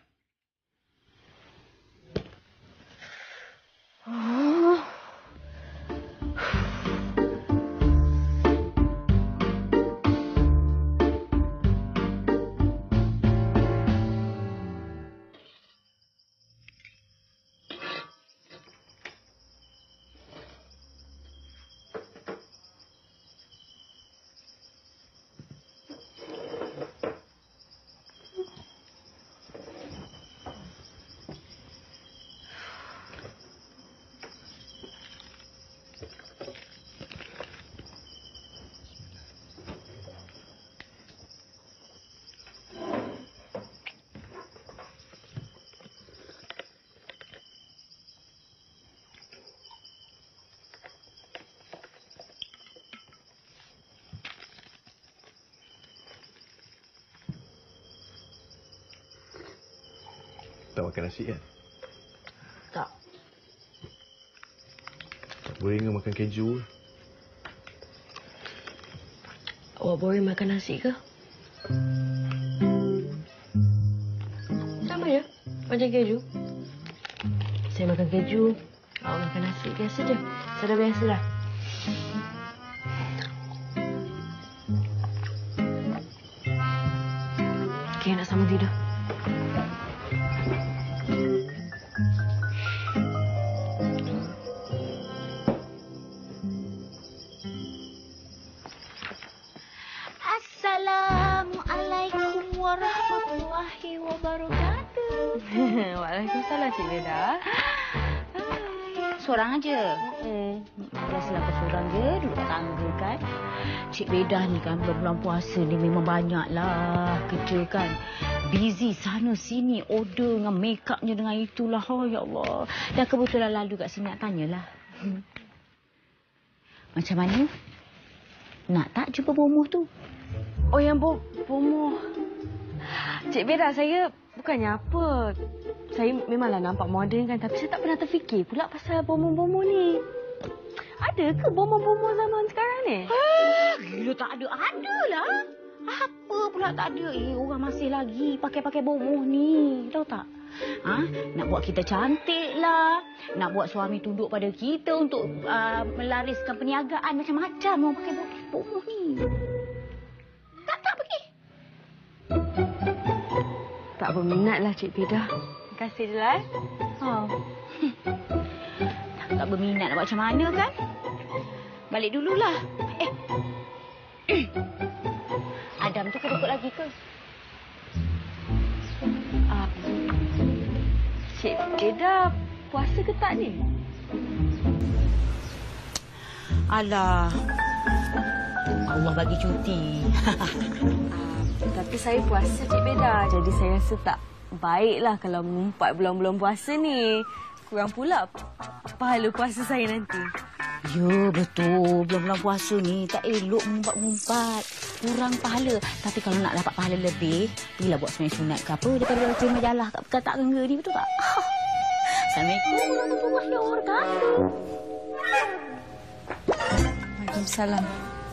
F: Tak makan nasi kan?
G: Tak.
F: Tak boring ke makan keju?
B: Awak boring makan nasi ke? Sama je. Macam keju. Saya makan keju. Awak makan nasi. Biasa je. Sudah biasa dah. Okey, nak sama tidur.
G: Assalamualaikum warahmatullahi wabarakatuh.
B: Waalaikumsalam, Cik Beda.
G: Seorang aja. Biasalah kau seorang je duduk tangga kan. Cik Beda ni kan bulan puasa ni memang banyaklah kerja kan. Busy sana sini, order dengan make upnya dengan itulah. Oh ya Allah. Dan kebetulan lalu kat sini nak tanyalah. Macam mana? Nak tak jumpa bomoh tu?
B: Oh, yang bomoh. Cik Beda, saya bukannya apa. Saya memanglah nampak moden kan, tapi saya tak pernah terfikir pula pasal bomoh-bomoh ni. Ada ke bomoh-bomoh zaman sekarang ni?
G: Gila tak ada. Adalah. Apa pula tak ada? Orang masih lagi pakai-pakai bomoh ni. Tahu tak? Nak buat kita cantik lah. Nak buat suami tunduk pada kita untuk melariskan perniagaan. Macam-macam orang pakai bomoh ni. Tak pergi.
B: Tak berminat lah, Cik Beda. Terima kasih je lah.
G: Tak berminat nak buat macam mana kan? Balik dululah. Adam tu kedukut lagi ke?
B: Cik Beda puasa ke tak ni?
G: Alah. Allah bagi cuti.
B: Tapi saya puasa, Cik Beda. Jadi saya rasa tak baiklah kalau mengumpat bulan-bulan puasa ni. Kurang pula pahala puasa saya nanti.
G: Ya, betul. Bulan-bulan puasa ni tak elok mengumpat-ngumpat. Kurang pahala. Tapi kalau nak dapat pahala lebih, pergilah buat sembahyang sunat ke apa daripada baca majalah kat perkataan tangga ni. Betul tak? Assalamualaikum warahmatullahi wabarakatuh.
B: Waalaikumsalam.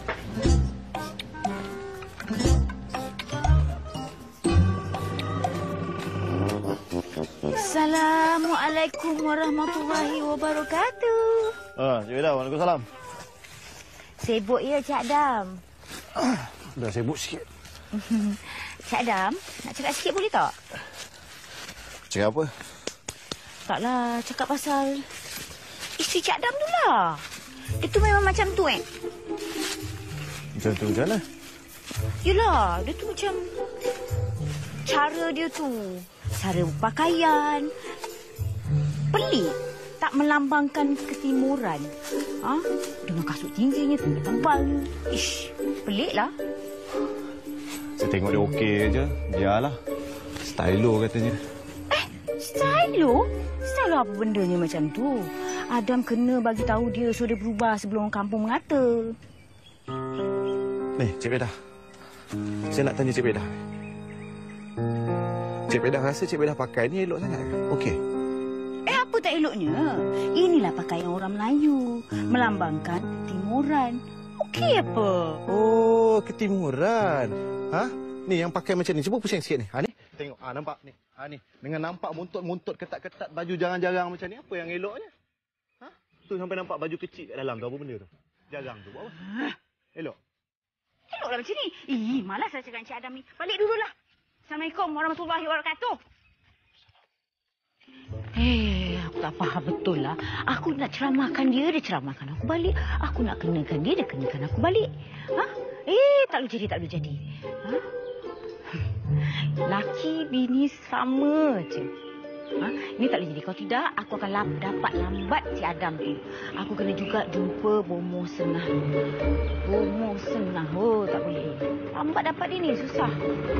G: Assalamualaikum warahmatullahi wabarakatuh.
F: Cik Beda, Waalaikumsalam.
G: Sibuk ya, Cik Adam?
F: Dah sibuk sikit.
G: Cik Adam, nak cakap sikit boleh tak?
F: Cakap apa?
G: Taklah, cakap pasal isteri Cik Adam tu lah. Dia tu memang macam tu
F: Macam tu macam mana?
G: Yelah, dia tu macam cara dia tu. Cara pakaian. Pelik. Tak melambangkan ketimuran. Dengan kasut tingginya, tinggi tebalnya. Ish, peliklah.
F: Saya tengok dia okey je. Biarlah. Stylo katanya.
G: Stylo? Stylo apa bendanya macam tu? Adam kena bagi tahu dia suruh dia berubah sebelum orang kampung mengata.
F: Ni, Cik Beda. Saya nak tanya Cik Beda. Cik Beda rasa Cik Beda pakai ni elok sangat ke? Okey.
G: Apa tak eloknya? Inilah pakaian orang Melayu. Melambangkan ketimuran. Okey apa?
F: Oh, ketimuran. Ni yang pakai macam ni. Cuba pusing sikit ni. Ni. Tengok. Nampak ni. Ni. Dengan nampak muntut-muntut, ketat-ketat baju jarang-jarang macam ni. Apa yang eloknya? Tu sampai nampak baju kecil kat dalam tu. Apa benda tu? Jarang tu. Buat apa? Elok.
G: Eloklah macam ni. Malas saya cakap Encik Adam ni. Balik dululah. Assalamualaikum warahmatullahi wabarakatuh. Aku tak faham betul lah. Aku nak ceramahkan dia, dia ceramahkan aku balik. Aku nak kenakan dia, dia kenakan aku balik. Tak boleh jadi. Laki bini sama je. Ini tak boleh jadi. Kalau tidak, aku akan dapat lambat si Adam tu. Aku kena juga jumpa bomoh senah. Tak boleh. Lambat dapat dia ni, susah.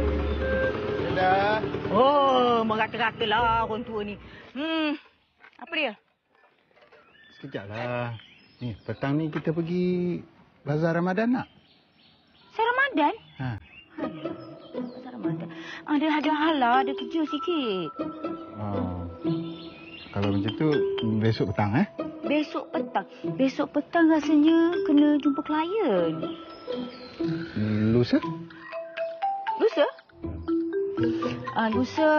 H: Dah.
G: Merata-ratalah orang tua ni. Apa dia?
H: Sekejaplah. Ni, petang ni kita pergi bazar Ramadan nak?
G: Saya Ramadan?
H: Ha.
G: Bazar Ramadan. Ada hal lah, ada kerja sikit.
H: Kalau macam tu, besok petang,
G: Besok petang? Besok petang rasanya kena jumpa klien.
H: Lusa?
G: Lusa? Lusa...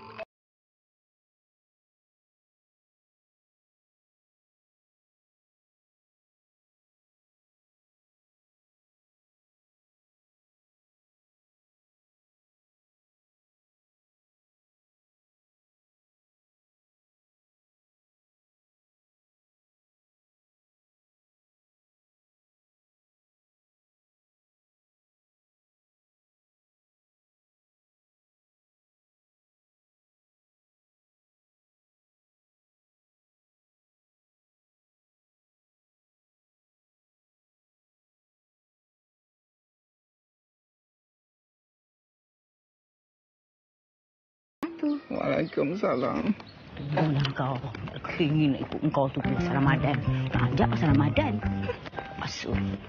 H: Waalaikumsalam.
G: Tunggulah kau. Aku ingin nak ikut engkau tu pergi pasal Ramadan. Tak ajak pasal Ramadan. Masuk.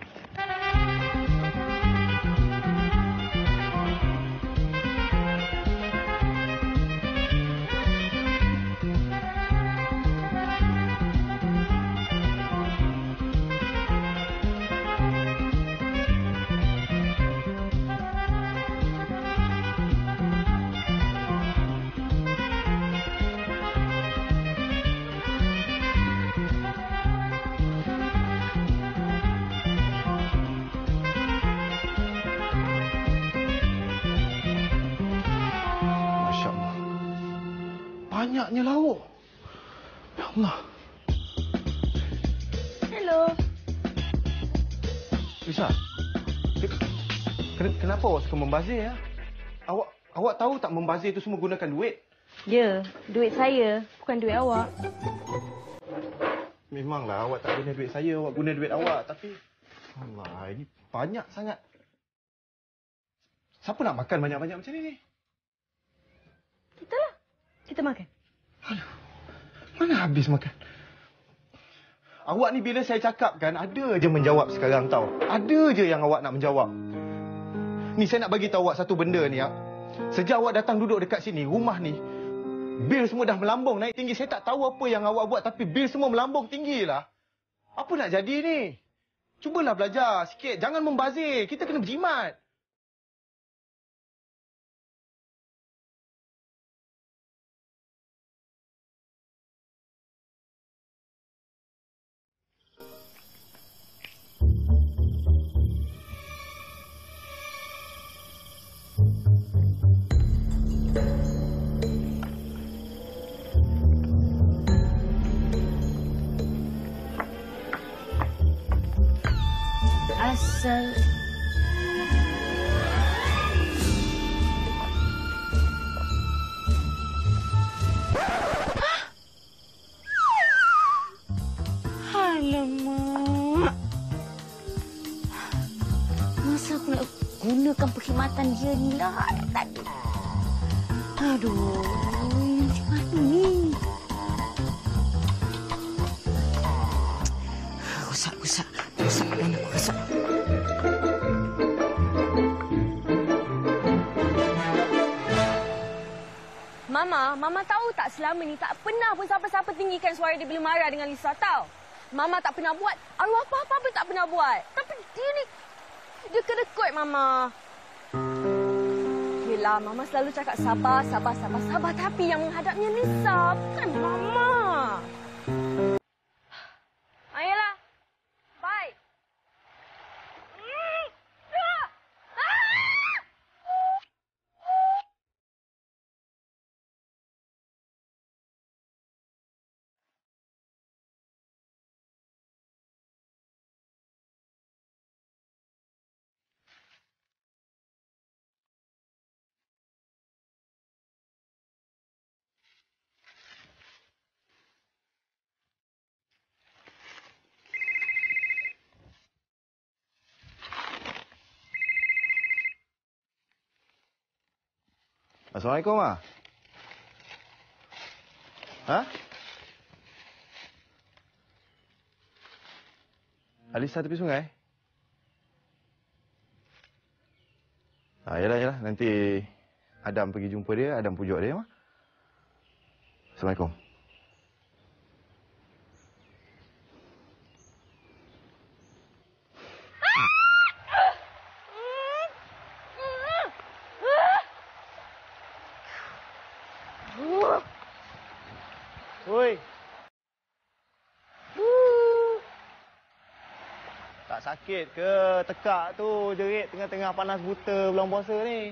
F: Banyaknya lauk. Ya Allah.
B: Hello.
F: Lisa, kenapa awak suka membazir ya? Awak tahu tak membazir itu semua gunakan duit?
B: Ya, duit saya, bukan duit awak.
F: Memanglah awak tak guna duit saya, awak guna duit awak. Tapi, Allah, ini banyak sangat. Siapa nak makan banyak-banyak macam ni?
B: Kita lah. Kita makan.
F: Aduh, mana habis makan? Awak ni bila saya cakap kan, ada je menjawab sekarang tau. Ada je yang awak nak menjawab. Ni saya nak bagi tahu awak satu benda ni. Sejak awak datang duduk dekat sini, rumah ni, bil semua dah melambung, naik tinggi. Saya tak tahu apa yang awak buat, tapi bil semua melambung tinggi lah. Apa nak jadi ni? Cubalah belajar sikit. Jangan membazir. Kita kena berjimat.
G: Asal... Alamak. Masa aku nak gunakan perkhidmatan dia ni lah tadi. Aduh, macam mana ni? Rusak dan aku rosak.
B: Mama tahu tak selama ni tak pernah pun siapa-siapa tinggikan suara dia bila marah dengan Lisa tau. Mama tak pernah buat. Arwah apa-apa pun tak pernah buat. Tapi dia ni, dia kedekut Mama. Yelah, Mama selalu cakap sabar. Tapi yang menghadapnya Lisa, bukan Mama. Ayolah. Bye.
F: Assalamualaikum, Ma. Alisa tepi sungai? Yalah. Nanti Adam pergi jumpa dia, Adam pujuk dia, Mah. Assalamualaikum. Oi. Tak sakit ke tekak tu jerit tengah-tengah panas buta bulan puasa ni?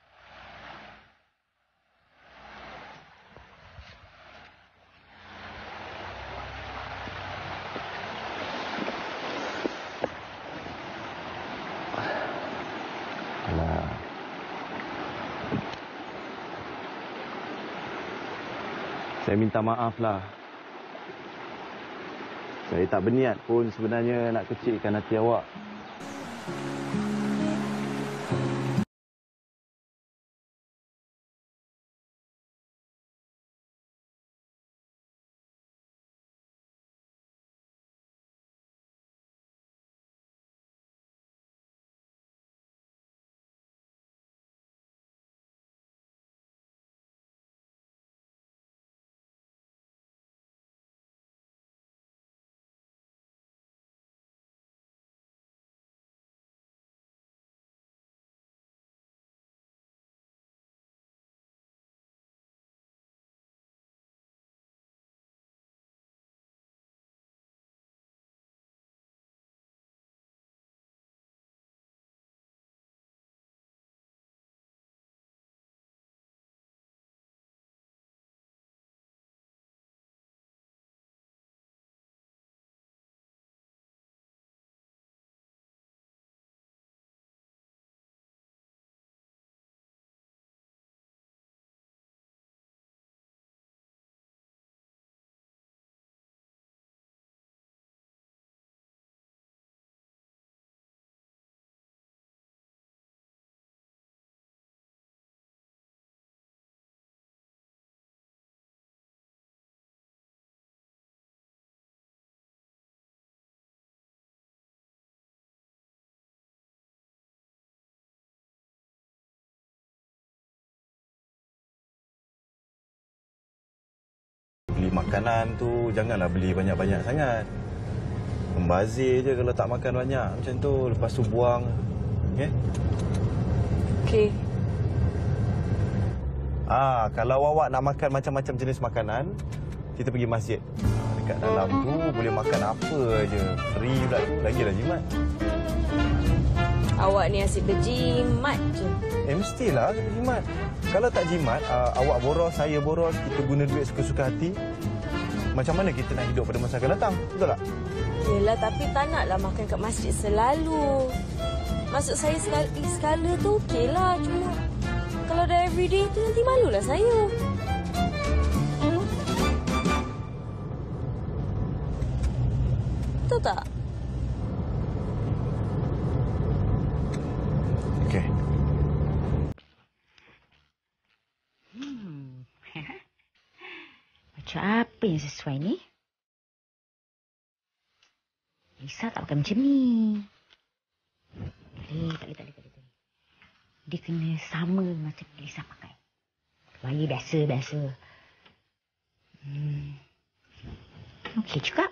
F: Alah. Saya minta maaf lah. Saya tak berniat pun sebenarnya nak kecilkan hati awak. Beli makanan tu janganlah beli banyak-banyak sangat. Membazir je kalau tak makan banyak macam tu. Lepas tu buang. Okey?
D: Okey.
F: Kalau awak nak makan macam-macam jenis makanan, kita pergi masjid. Dekat dalam tu boleh makan apa je. Free pula tu. Lagilah jimat.
D: Awak ni asyik berjimat je.
F: Mestilah jimat. Kalau tak jimat, awak boros, saya boros, kita guna duit suka-suka hati. Macam mana kita nak hidup pada masa akan datang? Betul tak?
D: Yelah, tapi tak naklah makan kat masjid selalu. Maksud saya sekali-sekala tu okeylah. Cuma kalau dah everyday tu nanti malulah saya. Betul tak?
F: Okey.
G: Macam apa yang sesuai ni? Lisa tak pakai macam ni. Tak boleh. Dia kena sama macam Lisa pakai. Bagi biasa. Okey juga.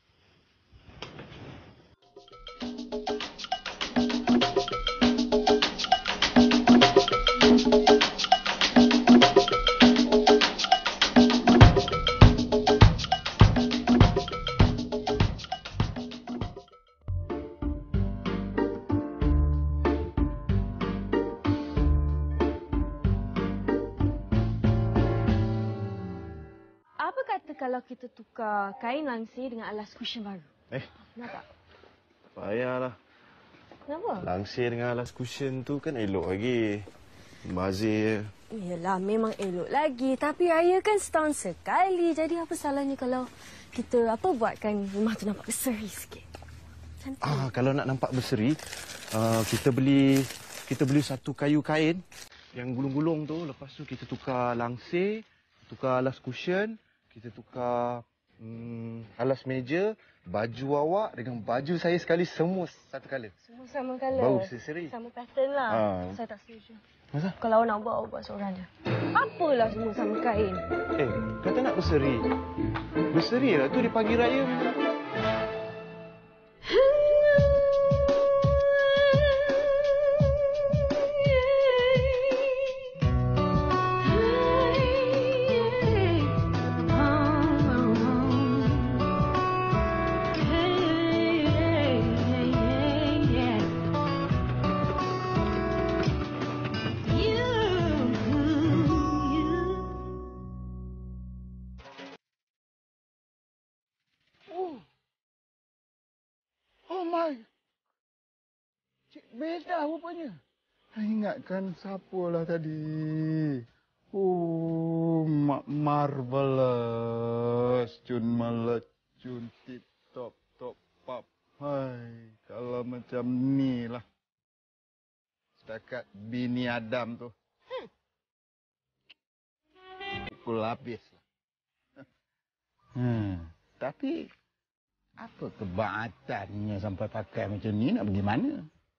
B: Apa kata kalau kita tukar kain langsir dengan alas cushion baru? Nak tak?
F: Payahlah.
B: Kenapa?
F: Langsir dengan alas cushion tu kan elok lagi. Bazir.
D: Yelah, memang elok lagi. Tapi raya kan setahun sekali. Jadi apa salahnya kalau kita buatkan rumah tu nampak berseri sikit? Cantik.
F: Kalau nak nampak berseri, kita beli satu kayu kain yang gulung-gulung tu. Lepas tu kita tukar langsir, tukar alas cushion, kita tukar alas meja, baju awak dengan baju saya sekali semua satu colour.
B: Semua sama colour.
F: Baru seri.
B: Sama pattern lah. Saya tak setuju.
F: Masa?
B: Kalau awak nak buat seorang je. Apalah semua sama kain.
F: Kata nak berseri. Berseri lah tu di pagi raya.
H: Oh my. Cik Beda rupanya. Saya ingatkan siapalah tadi. Oh, marvelous. Cun melecun tip top top pop. Hai, kalau macam ni lah. Setakat bini Adam tu. Pukul habis lah. Tapi apa kebaatannya sampai pakai macam ni? Nak pergi mana?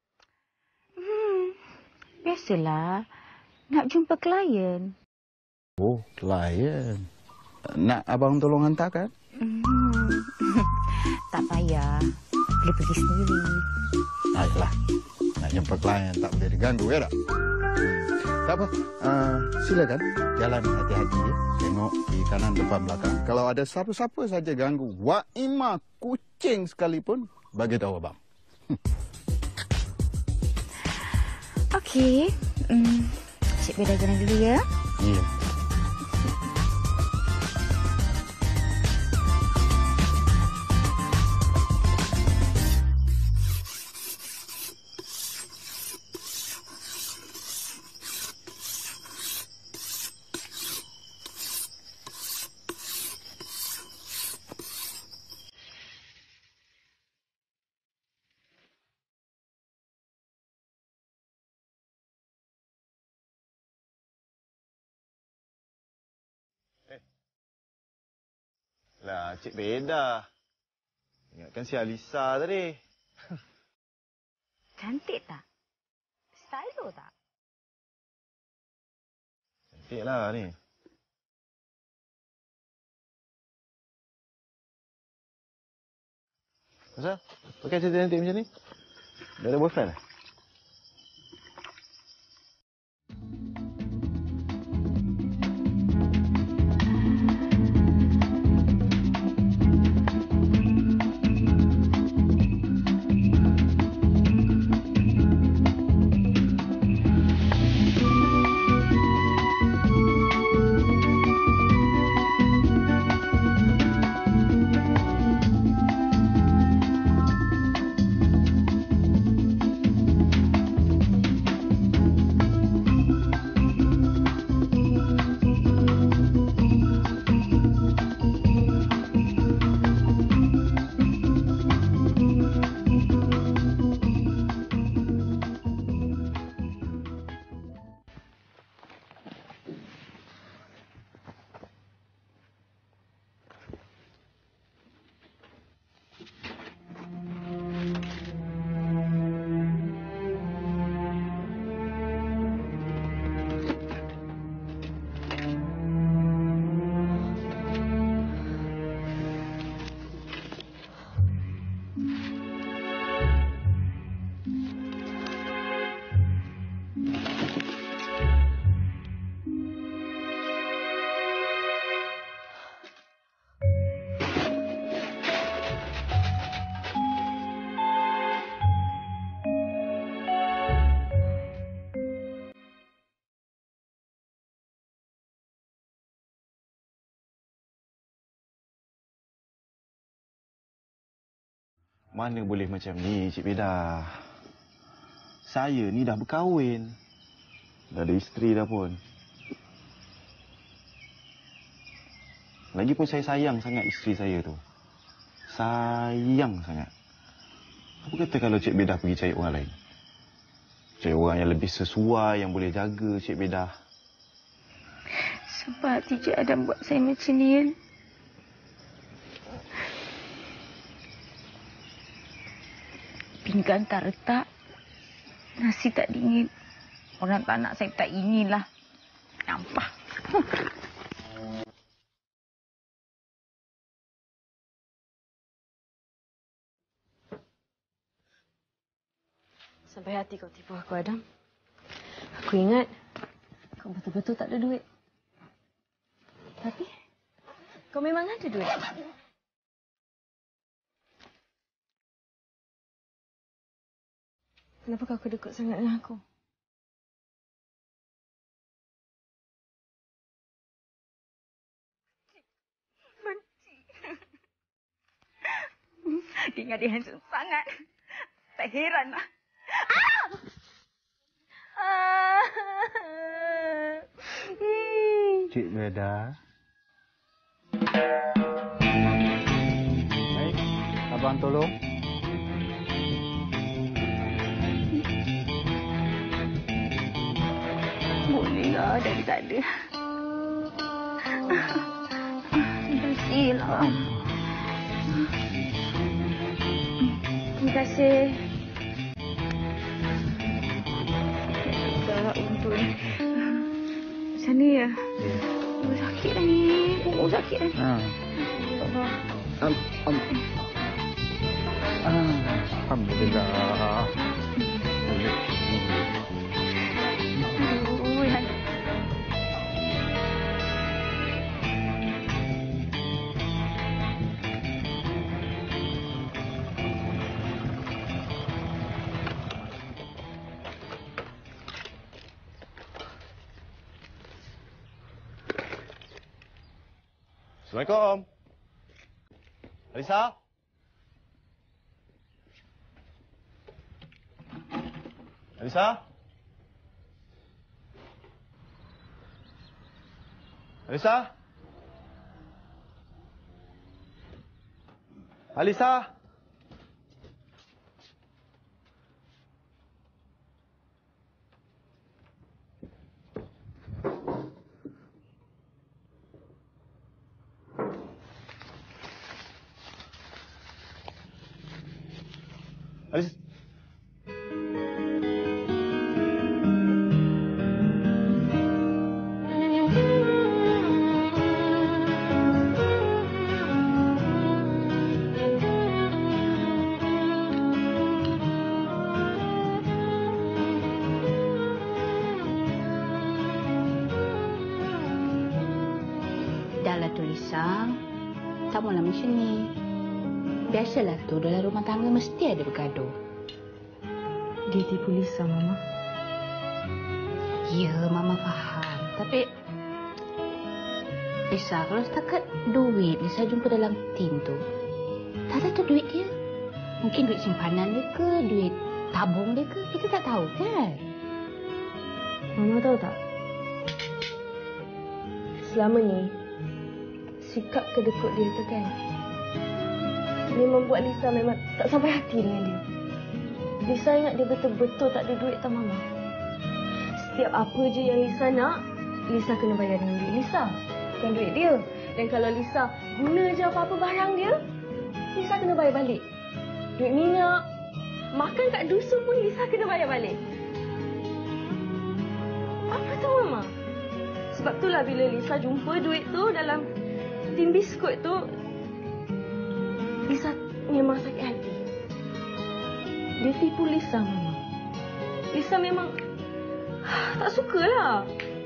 G: Biasalah. Nak jumpa klien.
H: Oh, klien. Nak abang tolong hantarkan?
G: Tak payah. Boleh pergi sendiri.
H: Baiklah. Nak jumpa klien tak boleh diganggu, ya tak? Tak apa. Silakan. Jalan hati-hati ya. Tengok kiri kanan depan belakang. Kalau ada siapa-siapa saja ganggu, wa'ima kucing sekalipun, bagi tahu abang.
G: Okey. Cik Beda jalan dulu ya.
H: Ya.
F: Lah, Cik Beda. Ingatkan si Alisa tadi.
G: Cantik tak? Stylo tak?
F: Cantik lah ni. Masa? Pakai cantik-cantik macam ni? Dah ada boyfriend lah? Mana boleh macam ni, Cik Beda. Saya ni dah berkahwin. Dah ada isteri dah pun. Lagipun saya sayang sangat isteri saya tu. Sayang sangat. Apa kata kalau Cik Beda pergi cari orang lain? Cari orang yang lebih sesuai, yang boleh jaga Cik Beda.
G: Sebab Cik Adam buat saya macam ni kan? Pinggan tak retak, nasi tak dingin. Orang tak nak saya tak inilah. Nampak.
B: Sampai hati kau tipu aku, Adam. Aku ingat kau betul-betul tak ada duit. Tapi kau memang ada duit. Kenapa kau kedekut sangat dengan aku?
G: Dia ingat dia handsome sangat. Tak heran lah.
H: Cik Veda. Baik, abang tolong.
G: Bolehlah, dari tak ada. Bersihlah.
B: Terima kasih.
G: Tak untuk ni. Macam ni ya? Oh, sakit dah ni. Oh, sakit dah ni. Ya Allah.
H: Alhamdulillah.
F: Assalamualaikum. Alisa? Alisa? Alisa? Alisa? Alisa?
E: Dahlah tu Lisa. Tak maulah macam ni. Biasalah tu, dalam rumah tangga mesti ada bergaduh.
B: Dia tipu Lisa, Mama.
E: Ya, Mama faham. Tapi Lisa, kalau setakat duit Lisa jumpa dalam tin tu, tak tahu duit dia. Mungkin duit simpanan dia ke, duit tabung dia ke, kita tak tahu kan?
B: Mama tahu tak? Selama ni, sikap kedekut dia tu kan, memang buat Lisa memang tak sampai hati dengan dia. Lisa ingat dia betul-betul tak ada duit tau, Mama. Setiap apa je yang Lisa nak, Lisa kena bayar dengan duit Lisa, bukan duit dia. Dan kalau Lisa guna je apa-apa barang dia, Lisa kena bayar balik. Duit minyak, makan kat dusun pun Lisa kena bayar balik. Apa tu, Mama? Sebab itulah bila Lisa jumpa duit tu dalam tin biskut tu, Lisa memang sakit hati. Dia tipu Lisa, Mama. Lisa memang tak sukalah.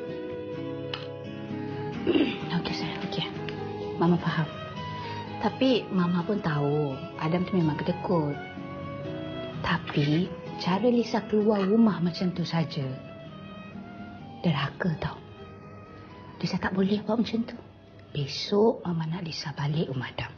E: Okey, sayang. Okey. Mama faham. Tapi Mama pun tahu Adam tu memang kedekut. Tapi cara Lisa keluar rumah macam tu saja, derhaka tau. Lisa tak boleh buat macam tu. Besok Mama nak Lisa balik rumah Adam.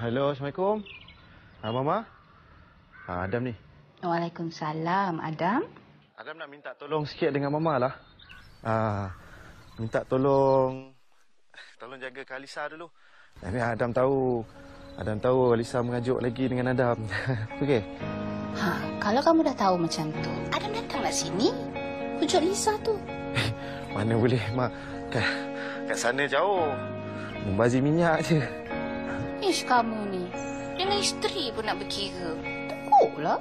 F: Halo, Assalamualaikum. Mama? Adam ni.
E: Waalaikumsalam, Adam.
F: Adam nak minta tolong sikit dengan Mama lah. Minta tolong jaga Kak Alisa dulu. Adam tahu Alisa mengajuk lagi dengan Adam. Okey.
E: Kalau kamu dah tahu macam tu, Adam datanglah sini. Pujuk Lisa tu.
F: Mana boleh, Mak. Kat sana jauh. Membazir minyak je.
E: Ish, kamu ni. Dengan isteri pun nak berkira. Tekuklah.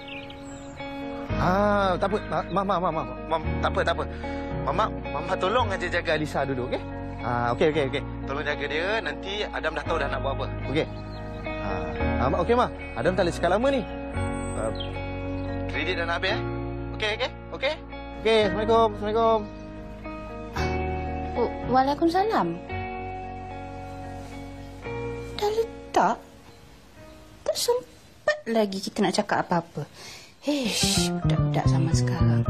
F: Tak apa. Mama, tak apa. Mama tolong aja jaga Alisa dulu, okey? Okey. Tolong jaga dia, nanti Adam dah tahu dah nak buat apa. Okey? Okey, Ma. Adam tak boleh cakap lama ni. Kredit dah nak habis, eh? Okey. Assalamualaikum.
E: Waalaikumsalam. Dah letak? Tak sempat lagi kita nak cakap apa-apa. Budak-budak zaman sekarang.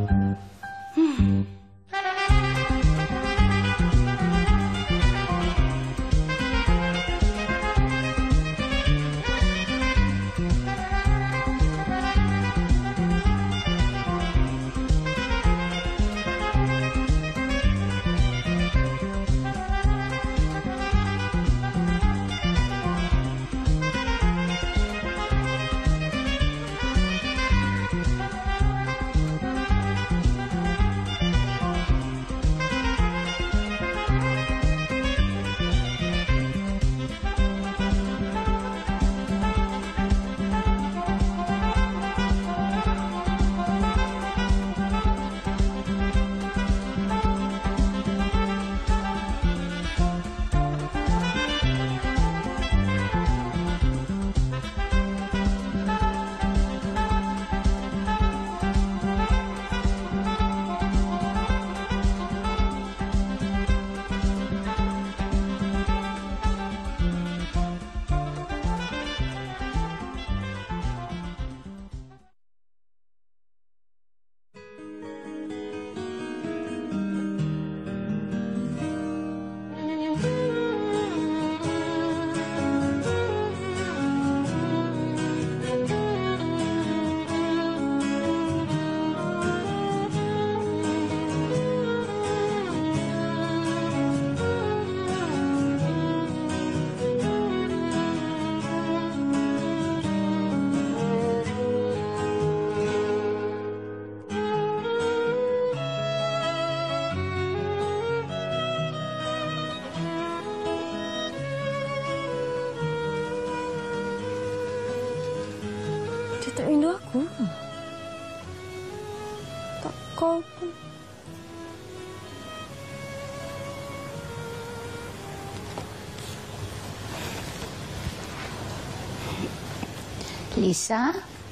D: Tak rindu aku. Tak call pun.
E: Lisa?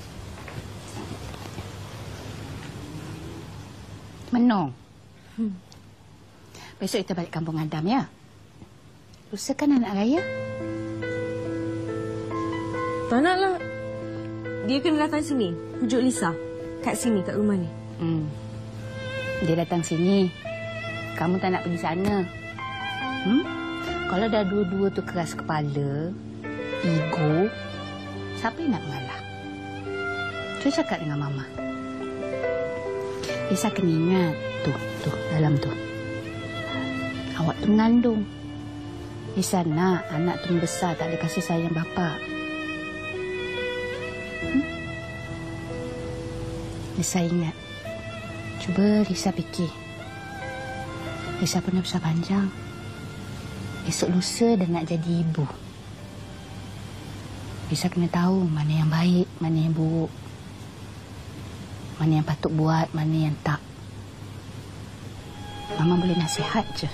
E: Menung. Besok kita balik kampung Adam, ya? Lusa kan anak raya?
D: Tak nak lah. Dia kena datang sini. Pujuk Lisa. Kat sini, kat rumah ni.
E: Dia datang sini. Kamu tak nak pergi sana. Kalau dah dua-dua tu keras kepala, ego, siapa yang nak mengalah? Cuba cakap dengan Mama. Lisa kena ingat. Tu, dalam tu. Awak tu mengandung. Lisa nak anak tu membesar tak ada kasih sayang bapa. Lisa ingat. Cuba Lisa fikir. Lisa pernah besar panjang. Esok lusa dah nak jadi ibu. Lisa kena tahu mana yang baik, mana yang buruk. Mana yang patut buat, mana yang tak. Mama boleh nasihat je.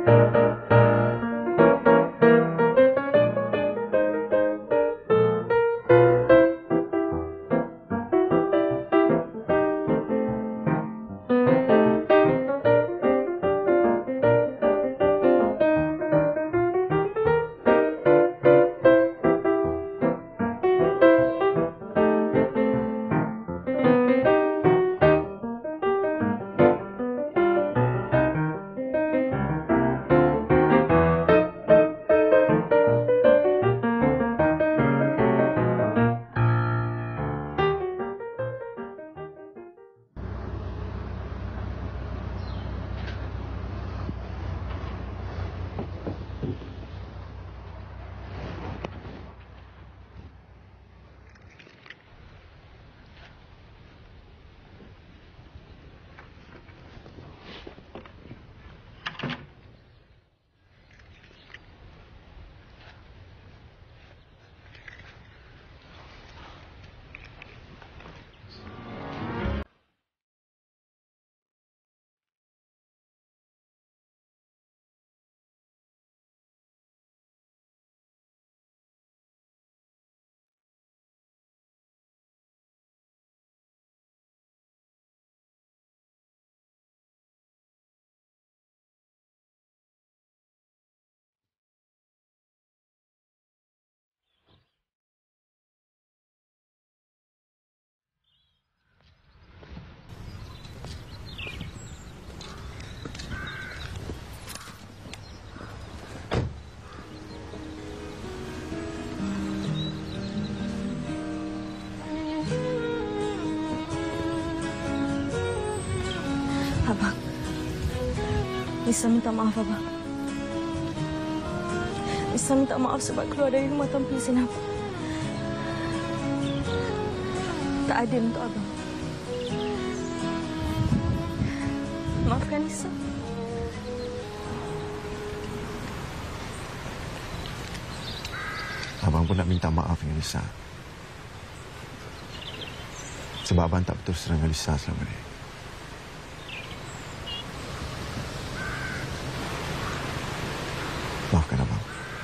D: Abang. Lisa minta maaf, Abang. Lisa minta maaf sebab keluar dari rumah tanpa izin Abang. Tak adil untuk Abang. Maafkan Lisa.
F: Abang pun nak minta maaf dengan Lisa. Sebab abang tak berterus terang dengan Lisa selama ni. Maafkan abang.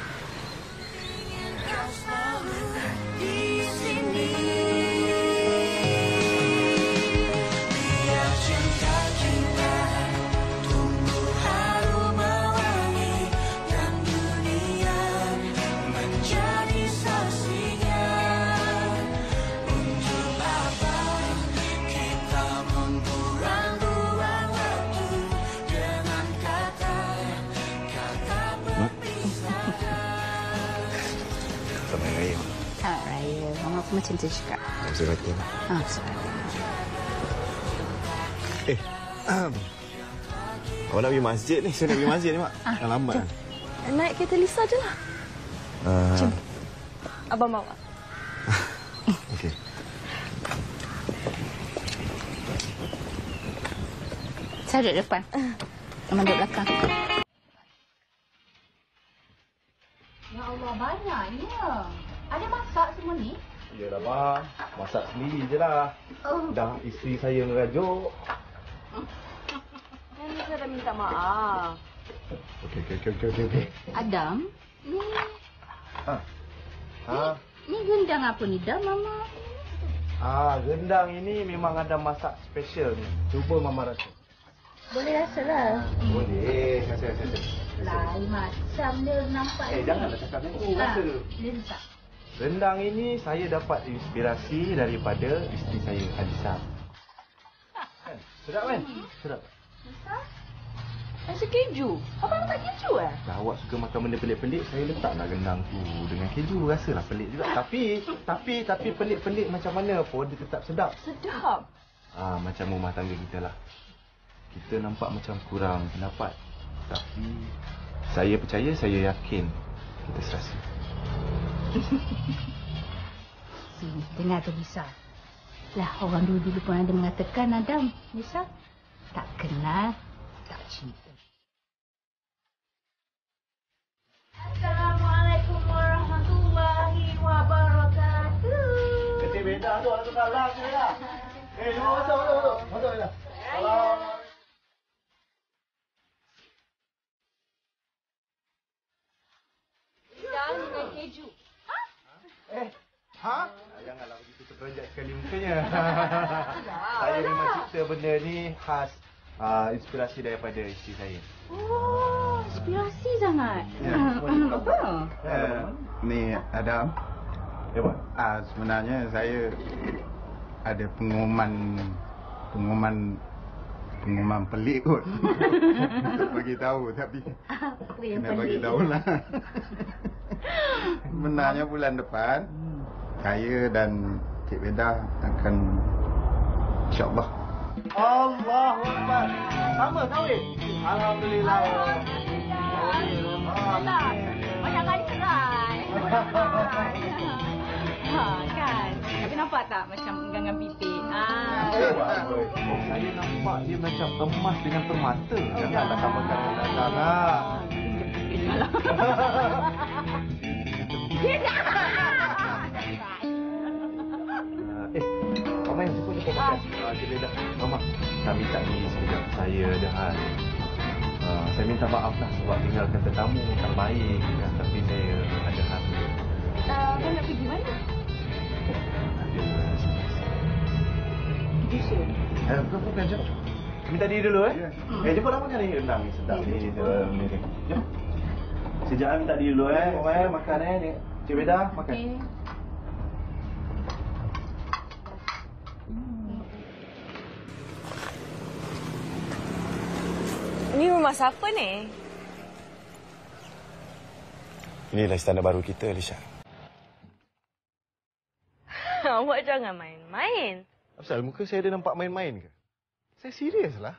E: Macam tu juga.
F: Saya kata. Awak nak pergi masjid ni? Saya nak pergi masjid ni, Mak. Dah lambat.
D: Naik kereta Lisa je lah. Jom. Abang bawa.
F: Okey.
E: Saya duduk depan. Abang duduk belakang. Ya Allah, banyaknya. Ada masak semua ni?
F: Yalah, bang. Masak sendiri je lah. Dah isteri saya merajuk.
B: Lisa dah minta maaf.
F: Okey.
E: Adam, ni... Ni gendang apa ni dah, Mama?
F: Gendang ini memang ada masak special ni. Cuba Mama rasa.
E: Boleh rasa lah.
F: Boleh. Rasa.
E: Lain macam dia nampak ni.
F: Janganlah cakap ni. Rasa dulu.
E: Linsak.
F: Rendang ini saya dapat inspirasi daripada isteri saya, Alisa. Kan? Sedap kan? Sedap.
B: Rasa keju. Abang letak keju eh?
F: Dah awak suka makan benda pelik-pelik, saya letaklah gendang tu dengan keju. Rasalah pelik juga. Tapi pelik-pelik macam mana pun dia tetap sedap.
B: Sedap.
F: Macam rumah tangga kita lah. Kita nampak macam kurang pendapat. Tapi saya percaya, saya yakin kita serasi.
E: Dengar tu Lisa. Lah orang dulu pun ada mengatakan Adam, Lisa tak kenal, tak cinta.
B: Assalamualaikum warahmatullahi wabarakatuh.
F: Ketik beda tu ada salah je lah. Masuk. Salam. Rojak sekali mukanya. Saya memang cipta benda ni khas inspirasi daripada isteri saya.
G: Oh, inspirasi sangat. Apa?
H: Ni Adam.
F: Ya, Pak.
H: Sebenarnya saya ada pengumuman pelik kot. Tak bagi tahu tapi kena bagi tahulah. Sebenarnya bulan depan saya dan Cik Beda akan insya-Allah.
F: Allahu Akbar. Sama kahwin. Alhamdulillah.
G: Alhamdulillah. Banyak kali cerai. Kan? Tapi nampak tak macam ganggang pipit?
F: Saya nampak dia macam emas dengan permata. Janganlah samakan dengan Azhar. Mama yang jemput makan. Cik dah. Mama, nak minta ni sekejap. Saya dah. Saya minta maaf lah sebab tinggalkan tetamu tak baik. Tapi saya ada hal.
B: Kau nak pergi mana?
G: Dusun.
F: Bukan, jom. Minta diri dulu, jemput apa makan ni? Rendang ni, sedap ni. Jom. Sekejap minta diri dulu, Mama, makan ni. Cik Beda, makan. Okay.
D: Ni rumah siapa ni?
F: Inilah istana baru kita, Lisha.
D: Awak jangan main-main.
F: Apasal muka saya ada nampak main-main ke? Saya serius lah.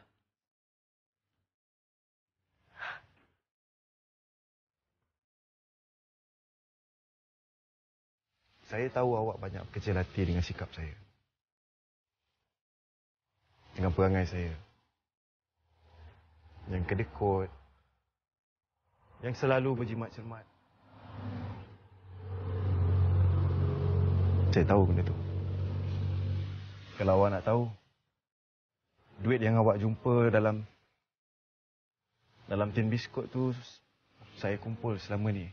F: Saya tahu awak banyak kecil hati dengan sikap saya. Dengan perangai saya. Yang kedekut. Yang selalu berjimat cermat. Saya tahu benda tu. Kalau awak nak tahu, duit yang awak jumpa dalam tin biskut tu, saya kumpul selama ni.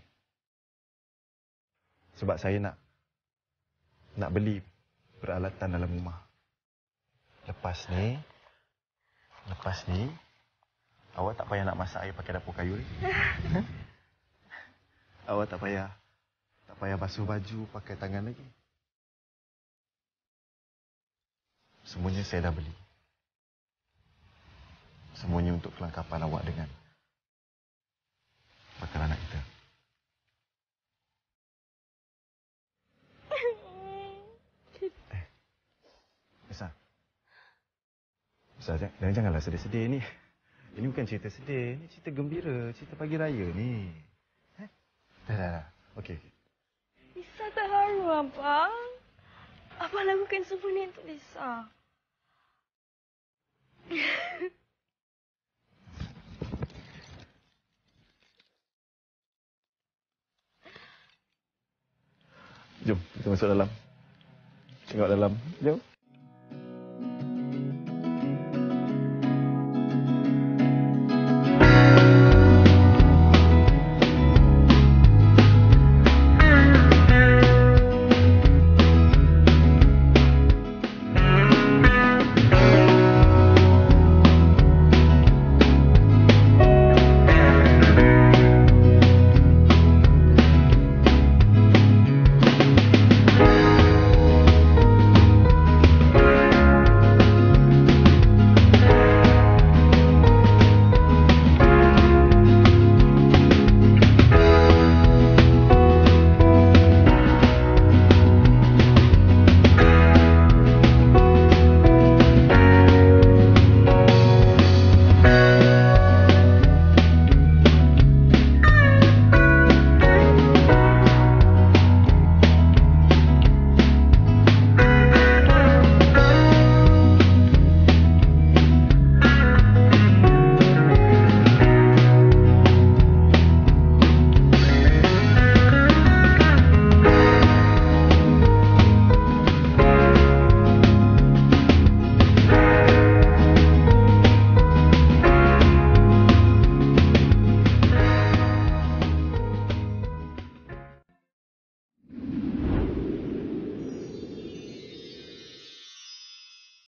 F: Sebab saya nak beli peralatan dalam rumah. Lepas ni, awak tak payah nak masak air pakai dapur kayu ni. Awak tak payah basuh baju pakai tangan lagi. Semuanya saya dah beli. Semuanya untuk kelengkapan awak dengan bakal anak kita. Besar, janganlah sedih-sedih ni. Ini bukan cerita sedih, ini cerita gembira, cerita pagi raya ni. Dah. Okey.
D: Lisa terharu, Abang. Abang lakukan semua ni untuk Lisa.
F: Jom, kita masuk dalam. Tengok dalam. Jom.